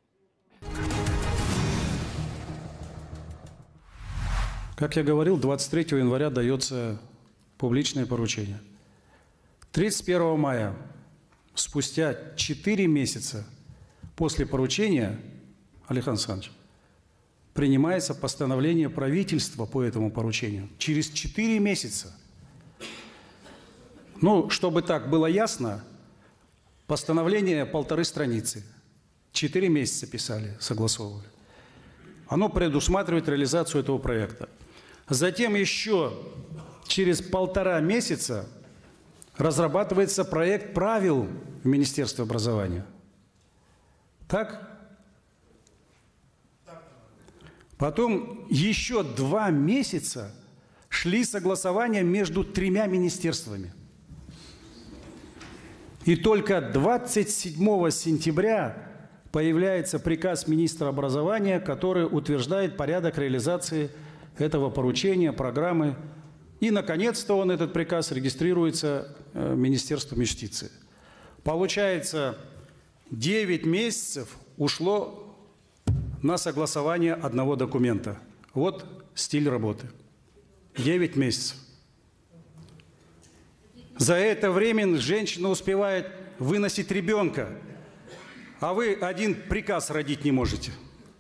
Как я говорил, двадцать третьего января дается публичное поручение. тридцать первого мая, спустя четыре месяца после поручения, Алихан Александрович, принимается постановление правительства по этому поручению. Через четыре месяца. Ну, чтобы так было ясно, постановление полторы страницы. Четыре месяца писали, согласовывали. Оно предусматривает реализацию этого проекта. Затем еще через полтора месяца разрабатывается проект правил в Министерстве образования. Так? Потом еще два месяца шли согласования между тремя министерствами. И только двадцать седьмого сентября появляется приказ министра образования, который утверждает порядок реализации этого поручения, программы. И, наконец-то, он, этот приказ, регистрируется э, Министерством юстиции. Получается, девять месяцев ушло на согласование одного документа. Вот стиль работы. девять месяцев. За это время женщина успевает выносить ребенка, а вы один приказ родить не можете.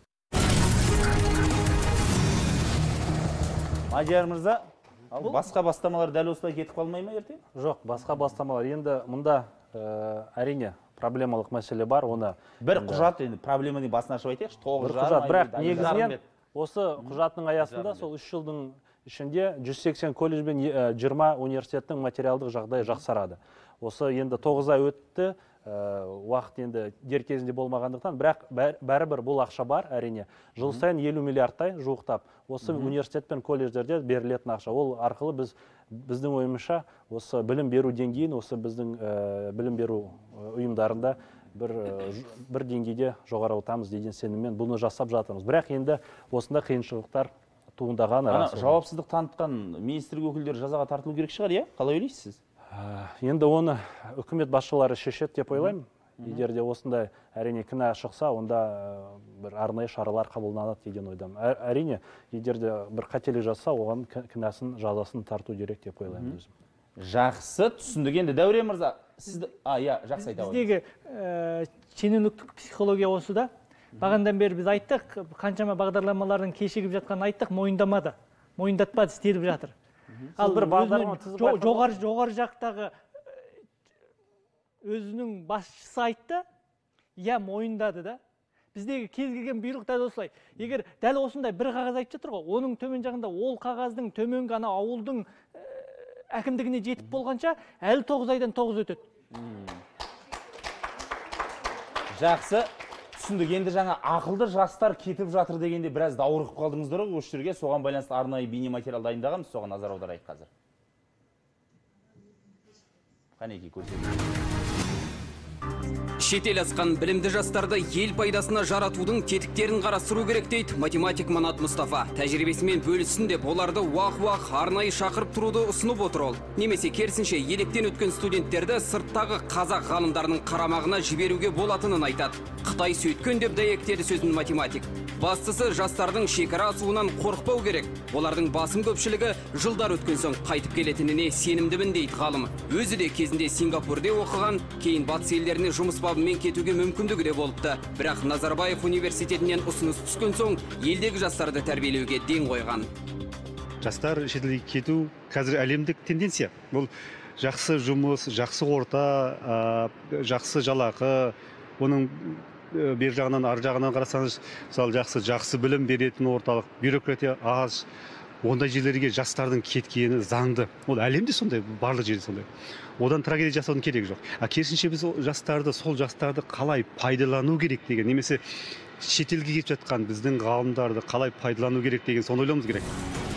Мадияр мырза, ал басқа бастамалар дәл осылай кетіп қалмай ма ертең? Жоқ, басқа бастамалар. Енді мұнда ә, әрине проблемалық мәселе бар, оны бір құжат, енді проблеманың басын ашып айтайықшы, тоғыз құжат, бірақ негізінен осы құжаттың аясында сол үш жылдың ішінде жүз сексен колледж бен жиырма университеттің материалдық жағдайы жақсарады. Осы енді тоғыз ай өтті, уақыт енді дер кезінде болмағандықтан, бірақ бәрібір бұл ақша бар, әрине. Жыл сайын елу миллиардтай жуықтап, осы университет пен колледждерде берілетін ақша. Ол арқылы біз біздің ойымызша осы білім беру деңгейін, осы біздің білім беру ұйымдарында бір бір деңгейде жоғарылатамыз деген сеніммен бұны жасап жатырмыз. Бірақ енді осында қиыншылықтар туындағаны рас. Жауапсыздық танытқан министрлік өкілдері жазаға тартылу керек шығар, иә? Қалай ойлайсыз? Енді оны үкімет басшылары шешеді деп ойлаймын. Егер де осындай әрине кінә шықса, онда бір арнайы шаралар қабылданады деген ойдамын. Әрине, егер де бір қателік жасса, оған кінәсін, жазасын тарту керек деп ойлаймын өзім. Жақсы, түсіндік. Енді Дәурен мырза, сізді, а, иә, жақсы айта қойыңыз. Біздегі шенеуніктік психология осы да. Бағандан бері біз айттық, қаншама бағдарламалардың кешігіп жатқанын айттық, мойындамады. Мойындатпады, істеліп жатыр. Ал бір жоғары жоғары жақтағы өзінің басшысы айтты, иә, мойындады да. Біздегі кез келген бұйрық дәл осылай. Егер дәл осындай бір қағаз айтып жатыр ғой, оның төмен жағында ол қағаздың төменгі ана ауылдың әкімдігіне жетіп болғанша, әлі тоғыз айдан тоғыз өтеді. Жақсы. Түсіндік, енді жаңа ақылды жастар кетіп жатыр дегенде біраз даурығып қалдыңыздар ғой, осы жерге соған байланысты арнайы бейнематериал дайындағанбыз, соған назар аударайық қазір. Қанеки көрсетейік. Шетел асқан білімді жастарды ел пайдасына жаратудың тетіктерін қарастыру керек дейді математик Манат Мұстафа. Тәжірибесімен бөліссін деп оларды уақ-уақ арнайы шақырып тұруды ұсынып отыр ол. Немесе керісінше електен өткен студенттерді сырттағы қазақ ғалымдарының қарамағына жіберуге болатынын айтады. Қытай сөйткен деп дәйектеді сөзін математик. Бастысы жастардың шекара асуынан қорықпау керек. Олардың басым көпшілігі жылдар өткен соң қайтып келетініне сенімдімін дейді ғалым. Өзі де кезінде Сингапурде оқыған, кейін батыс елдеріне жұмыс бабымен кетуге мүмкіндігі де болыпты. Бірақ Назарбаев университетінен ұсыныс түскен соң елдегі жастарды тәрбиелеуге ден қойған. Жастар шетелге кету қазір әлемдік тенденция. Бұл жақсы жұмыс, жақсы орта, жақсы жалақы, оның бер жағынан, ар жағынан қарасаңыз, мысалы жақсы жақсы білім беретін орталық, бюрократия аз, ондай жерлерге жастардың кеткені заңды. Ол әлемде сондай, барлық жерде сондай. Одан трагедия жасаудың керегі жоқ. А керісінше біз жастарды, сол жастарды қалай пайдалану керек деген, немесе шетелге кетіп жатқан біздің ғалымдарды қалай пайдалану керек деген, соны ойлауымыз керек.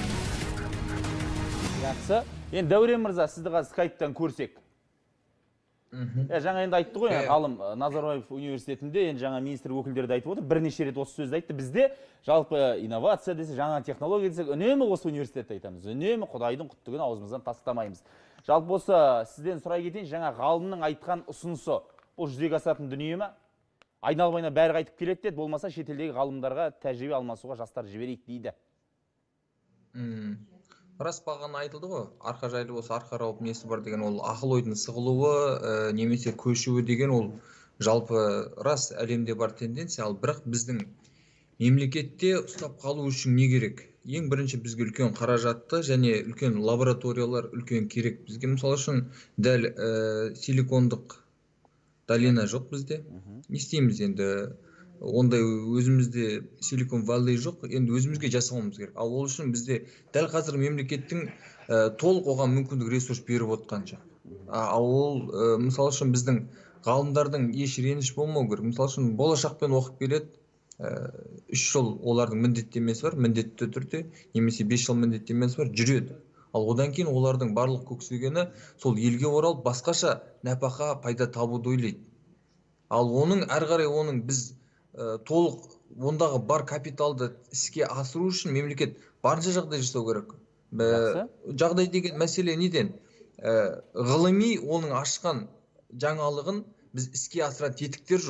Жақсы. Енді Дәурен мырза, сізді қазір скайптан көрсек. Жаңа енді айтты ғой, ғалым Назарбаев университетінде енді жаңа министр өкілдері де айтып отыр, бірнеше рет осы сөзді айтты. Бізде жалпы инновация десе, жаңа технология десек, үнемі осы университетті айтамыз. Үнемі Құдайдың құттығын аузымыздан тастамаймыз. Жалпы осы сізден сұрай кетейін, жаңа ғалымның айтқан ұсынысы бұл жүзеге асатын дүние ме? Айналып-айналып бәрі қайтып келеді деді, болмаса шетелдегі ғалымдарға тәжірибе алмасуға жастар жіберейік дейді. Рас бағана айтылды ғой, арқа жайлы болса арқа рауып несі бар деген, ол ақыл ойдың сығылуы, немесе көшуі деген, ол жалпы рас әлемде бар тенденция. Ал бірақ біздің мемлекетте ұстап қалу үшін не керек? Ең бірінші бізге үлкен қаражатты және үлкен лабораториялар үлкен керек. Бізге мысалы үшін дәл силикондық долина жоқ бізде. Не істейміз енді? Ондай өзімізде Silicon Valley жоқ, енді өзімізге жасауымыз керек. Ал ол үшін бізде дәл қазір мемлекеттің толық оған мүмкіндік ресурс беріп отқан жоқ. Ал ол мысалы үшін біздің ғалымдардың еш реніш болмау керек. Мысалы үшін болашақпен оқып келеді, үш жыл олардың міндеттемесі бар, міндетті түрде, немесе бес жыл міндеттемесі бар, жүреді. Ал одан кейін олардың барлық көксегені сол елге оралып басқаша нәпақа пайда табуды ойлайды. Ал оның әрі қарай оның біз толық ондағы бар капиталды іске асыру үшін мемлекет барынша жағдай жасау керек. Жағдай деген мәселе неден? Ғылыми оның ашқан жаңалығын біз іске асыратын тетіктер жоқ.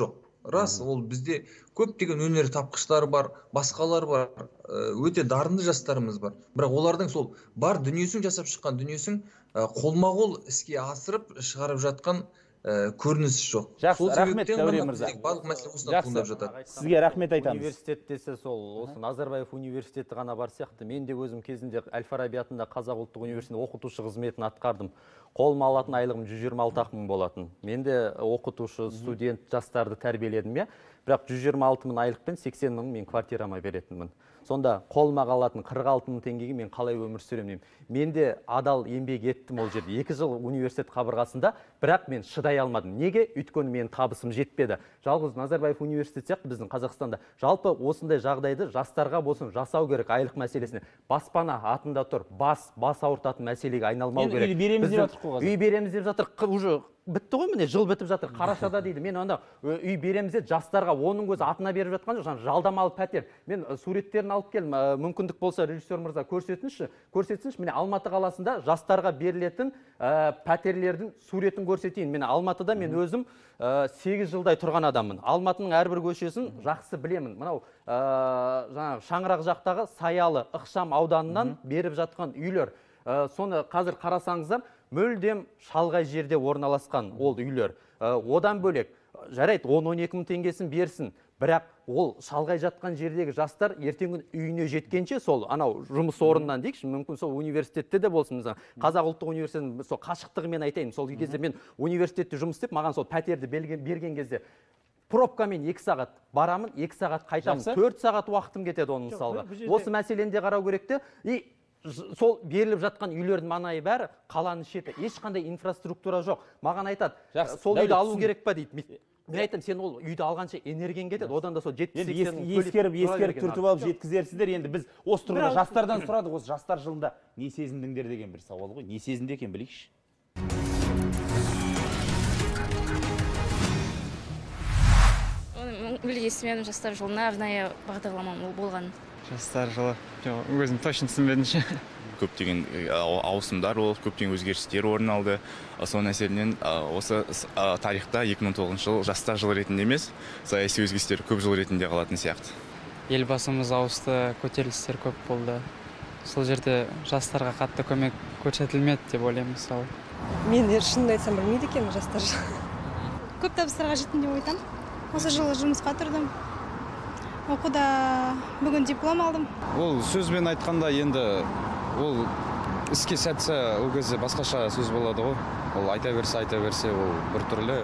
рас, ол бізде көптеген өнер тапқыштар бар, басқалар бар, өте дарынды жастарымыз бар. Бірақ олардың сол бар дүниесін жасап шыққан дүниесін қолма-қол іске асырып шығарып жатқан көрініс жоқ. Жақсы, рахмет Дәурен мырза. Барлық мәселе осыдан туындап жатады. Сізге рахмет айтамыз. Университет десе сол, осы Назарбаев университеті ғана бар сияқты. Мен де өзім кезінде Әл-Фараби атында Қазақ ұлттық университетінде оқытушы қызметін атқардым. Қолыма алатын айлығым жүз жиырма алты мың болатын. Мен де оқытушы, студент, жастарды тәрбиеледім, я. Бірақ жүз жиырма алты мың айлықпен сексен мың мен квартирама беретінмін. Сонда қолыма қалатын қырық алты мың теңгеге мен қалай өмір сүремін? Мен де адал еңбек еттім ол жерде. Екі жыл университет қабырғасында, бірақ мен шыдай алмадым. Неге? Өйткені менің табысым жетпеді. Жалғыз Назарбаев университеті сияқты біздің Қазақстанда жалпы осындай жағдайды жастарға болсын жасау керек айлық мәселесіне. Баспана атында тұр, бас, бас ауыртатын мәселеге айналмау керек. Үй береміз деп жатыр қоғазы. Үй береміз деп жатыр. Уже бітті ғой, міне жыл бітіп жатыр. Қарашада дейді. Мен онда үй береміз деп жастарға оның өзі атына беріп жатқан жоқ. Жалдамалы пәтер. Мен суреттерін алып келдім. Мүмкіндік болса режиссер мырза көрсетіңізші. Көрсетсінші. Міне Алматы қаласында жастарға берілетін пәтерлердің суретін көрсетейін. Мен Алматыда мен өзім сегіз жылдай тұрған адаммын. Алматының әрбір көшесін жақсы білемін. Мынау жаңағы Шаңырақ жақтағы Саялы, Ықшам ауданынан беріп жатқан үйлер. Соны қазір қарасаңыздар, мүлдем шалғай жерде орналасқан ол үйлер. Одан бөлек, жарайды, он он екі мың теңгесін берсін. Бірақ ол шалғай жатқан жердегі жастар ертеңгі үйіне жеткенше сол анау жұмыс орнынан дейікші, мүмкін сол университетте де болсын, Қазақ ұлттық университетінің сол қашықтығымен айтайын. Сол кезде мен университетте жұмыс істеп, маған сол пәтерді берген кезде пробкамен екі сағат барамын, екі сағат қайтамын, төрт сағат уақытым кетеді оның мысалға. Осы мәселенде қарау керекті. И сол беріліп жатқан үйлердің маңайы бәрі қаланың шеті. Ешқандай инфраструктура жоқ. Маған айтады, сол үйді алу керек па дейді. Мен айтам, сен ол үйді алғанша энерген кетеді, одан да сол жетпіс сексен ескеріп, ескеріп түртіп алып жеткізерсіздер. Енді біз осы тұрғыда жастардан сұрадық, осы жастар жылында не сезіндіңдер деген бір сауал ғой. Не сезінді екен білейікші. Мүлде естімедім, жастар жылына арнайы бағдарламам болған. Жастар жылы, өзім точно түсінбедім. Көптеген ауысымдар болып, көптеген өзгерістер орын алды. Сол мәселенен осы тарихта екі мың тоғызыншы жыл жастар жылы ретінде емес, саяси өзгерістер көп жыл ретінде қалатын сияқты. Елбасымыз ауысты, көтерілістер көп болды. Сол жерде жастарға қатты көмек көрсетілмеді деп ойлаймын мысалы. Мен шынымды айтсам білмейді екенмін жастар жылы. Көп табыстарға жеттім деп айтамын. Осы жылы жұмысқа тұрдым. Оқуда бүгін диплом алдым. Ол сөзбен айтқанда енді ол іске сәтсе ол кезде басқаша сөз болады ғой. Ол айта берсе, айта берсе, ол бір түрлі.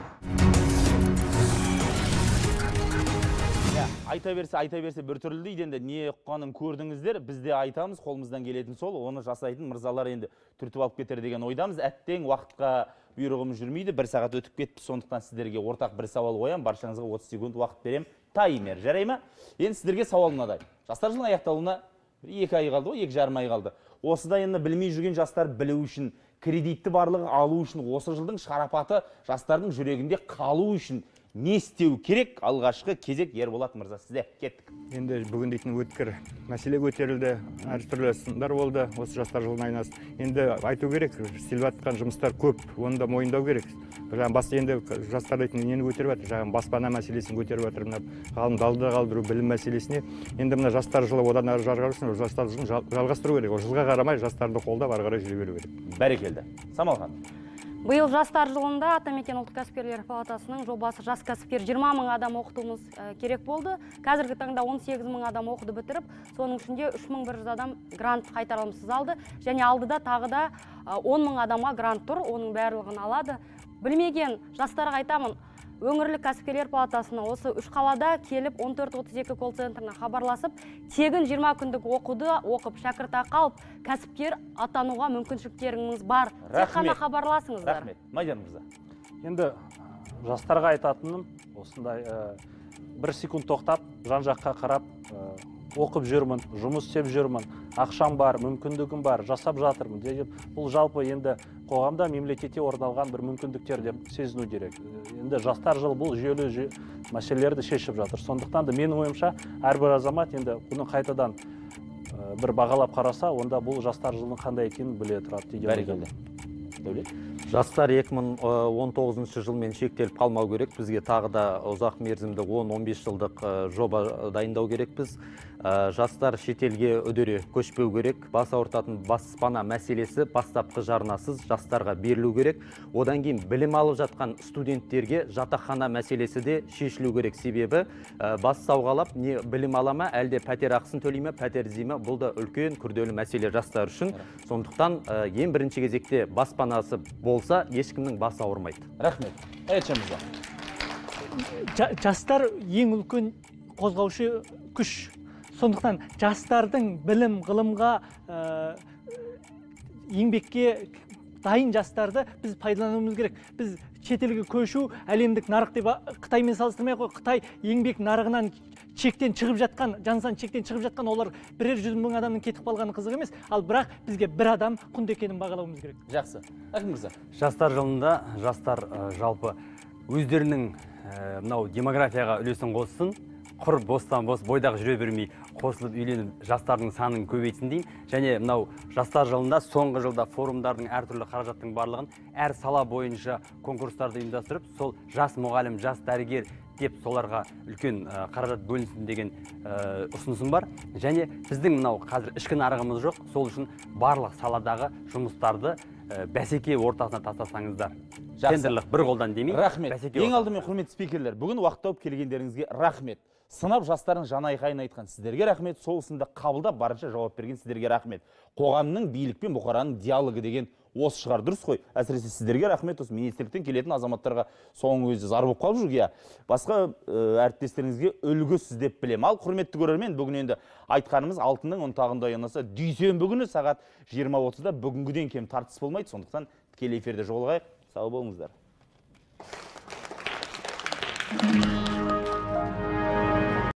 Айта берсе, айта берсе бір түрлі дейді. Енді не ұққанын көрдіңіздер, біз де айтамыз, қолымыздан келетін сол, оны жасайтын мырзалар енді түртіп алып кетер деген ойдамыз. Әттең уақытқа бұйрығым жүрмейді, бір сағат өтіп кетті, сондықтан сіздерге ортақ бір сауал қоям, баршаңызға отыз секунд уақыт берем. Таймер, жарай ма? Енді сіздерге сауал мынадай. Жастар жылының аяқталуына екі ай қалды ғой, екі жарым ай қалды. Осыда енді білмей жүрген жастар білу үшін, кредитті барлығы алу үшін, осы жылдың шарапаты жастардың жүрегінде қалу үшін не істеу керек? Алғашқы кезек Ерболат мырза, сізде кеттік. Енді бүгін дейтін өткір мәселе көтерілді, әртүрлі сындар болды осы жастар жылына айналысты. Енді айту керек, істеліп жатқан жұмыстар көп, оны да мойындау керек. Жаңағы бас енді жастар дейтін нені көтеріп жатыр, жаңағы баспана мәселесін көтеріп жатыр, мына ғалымдарды қалдыру, білім мәселесіне. Енді мына жастар жылы одан әрі жалғастыру, жастар жылын жалғастыру керек. Ол жылға қарамай жастарды қолдап ары қарай жүре беру керек. Бәрекелді. Самалхан. Биыл жастар жылында Атамекен ұлттық кәсіпкерлер палатасының жобасы жас кәсіпкер жиырма мың адам оқытуымыз керек болды. Қазіргі таңда он сегіз мың адам оқуды бітіріп, соның ішінде үш мың бір жүз адам грант қайтарымсыз алды. Және алдыда тағы да он мың адамға грант тұр, оның барлығын алады. Білмеген жастарға айтамын, өңірлік кәсіпкерлер палатасына осы үш қалада келіп он төрт отыз екі колл-центріне хабарласып, тегін жиырма күндік оқуды оқып, шәкіртақы алып, кәсіпкер атануға мүмкіншіліктеріңіз бар. Тек қана хабарласыңыздар. Рахмет. Мадияр мырза. Енді жастарға айтатыным осындай бір секунд тоқтап, жан жаққа қарап, оқып жүрмін, жұмыс істеп жүрмін, ақшам бар, мүмкіндігім бар, жасап жатырмын деп, бұл жалпы енді қоғамда мемлекетте орын алған бір мүмкіндіктер деп сезіну керек. Енді жастар жылы бұл жүйелі мәселелерді шешіп жатыр. Сондықтан да менің ойымша әрбір азамат енді бұны қайтадан бір бағалап қараса, онда бұл жастар жылының қандай екенін біле тұрады. Бәрекелді. Дәулет? Жастар екі мың он тоғызыншы жылмен шектеліп қалмау керек. Бізге тағы да ұзақ мерзімді он он бес жылдық жоба дайындау керекпіз. Жастар шетелге үдере көшпеу керек. Бас ауыртатын баспана мәселесі бастапқы жарнасыз жастарға берілу керек. Одан кейін білім алып жатқан студенттерге жатақхана мәселесі де шешілу керек. Себебі бас сауғалап не білім алама, әлде пәтер ақысын төлейме, пәтер іздейме, бұл да үлкен күрделі мәселе жастар үшін. Сондықтан ең бірінші кезекте баспанасы болса, ешкімнің басы ауырмайды. Рахмет. Айтшамызға. Жастар ең үлкен қозғаушы күш. Сондықтан жастардың білім, ғылымға, еңбекке дайын жастарды біз пайдалануымыз керек. Біз шетелге көшу, әлемдік нарық деп Қытаймен салыстырмай қой, Қытай еңбек нарығынан чектен шығып жатқан, жансан чектен шығып жатқан, олар бірер жүз мың адамның кетіп қалғаны қызық емес, ал бірақ бізге бір адам құнды екенін бағалауымыз керек. Жақсы. Әкім мырза. Жастар жылында жастар жалпы өздерінің мынау демографияға үлесін қоссын, құр бостан бос бойдағы жүре бермей қосылып үйленіп жастардың санын көбейтсін дейін. Және мынау жастар жылында соңғы жылда форумдардың әртүрлі қаражаттың барлығын әр сала бойынша конкурстарды ұйымдастырып, сол жас мұғалім, жас дәрігер деп соларға үлкен қаражат бөлінсін деген ұсынысым бар. Және біздің мынау қазір ішкі нарығымыз жоқ, сол үшін барлық саладағы жұмыстарды бәсеке ортасына тастасаңыздар. Тендерлік бір қолдан демей. Рахмет. Ең алдымен құрметті спикерлер, бүгін уақыт тауып келгендеріңізге рахмет. Сынап жастардың жан айқайын айтқан сіздерге рахмет, сол сынды қабылдап барынша жауап берген сіздерге рахмет. Қоғамның билік пен бұқараның диалогы деген осы шығар, дұрыс қой. Әсіресе сіздерге рахмет, осы министрліктен келетін азаматтарға соңғы өзі зар болып қалып жүр. Басқа әріптестеріңізге үлгісіз деп білем. Ал құрметті көрермен, бүгін енді айтқанымыз алтынның ұнтағындай ұнаса, дүйсенбі күні сағат жиырма отызда бүгінгіден кем тартыс болмайды. Сондықтан тікелей эфирде жолығайық. Сау болыңыздар.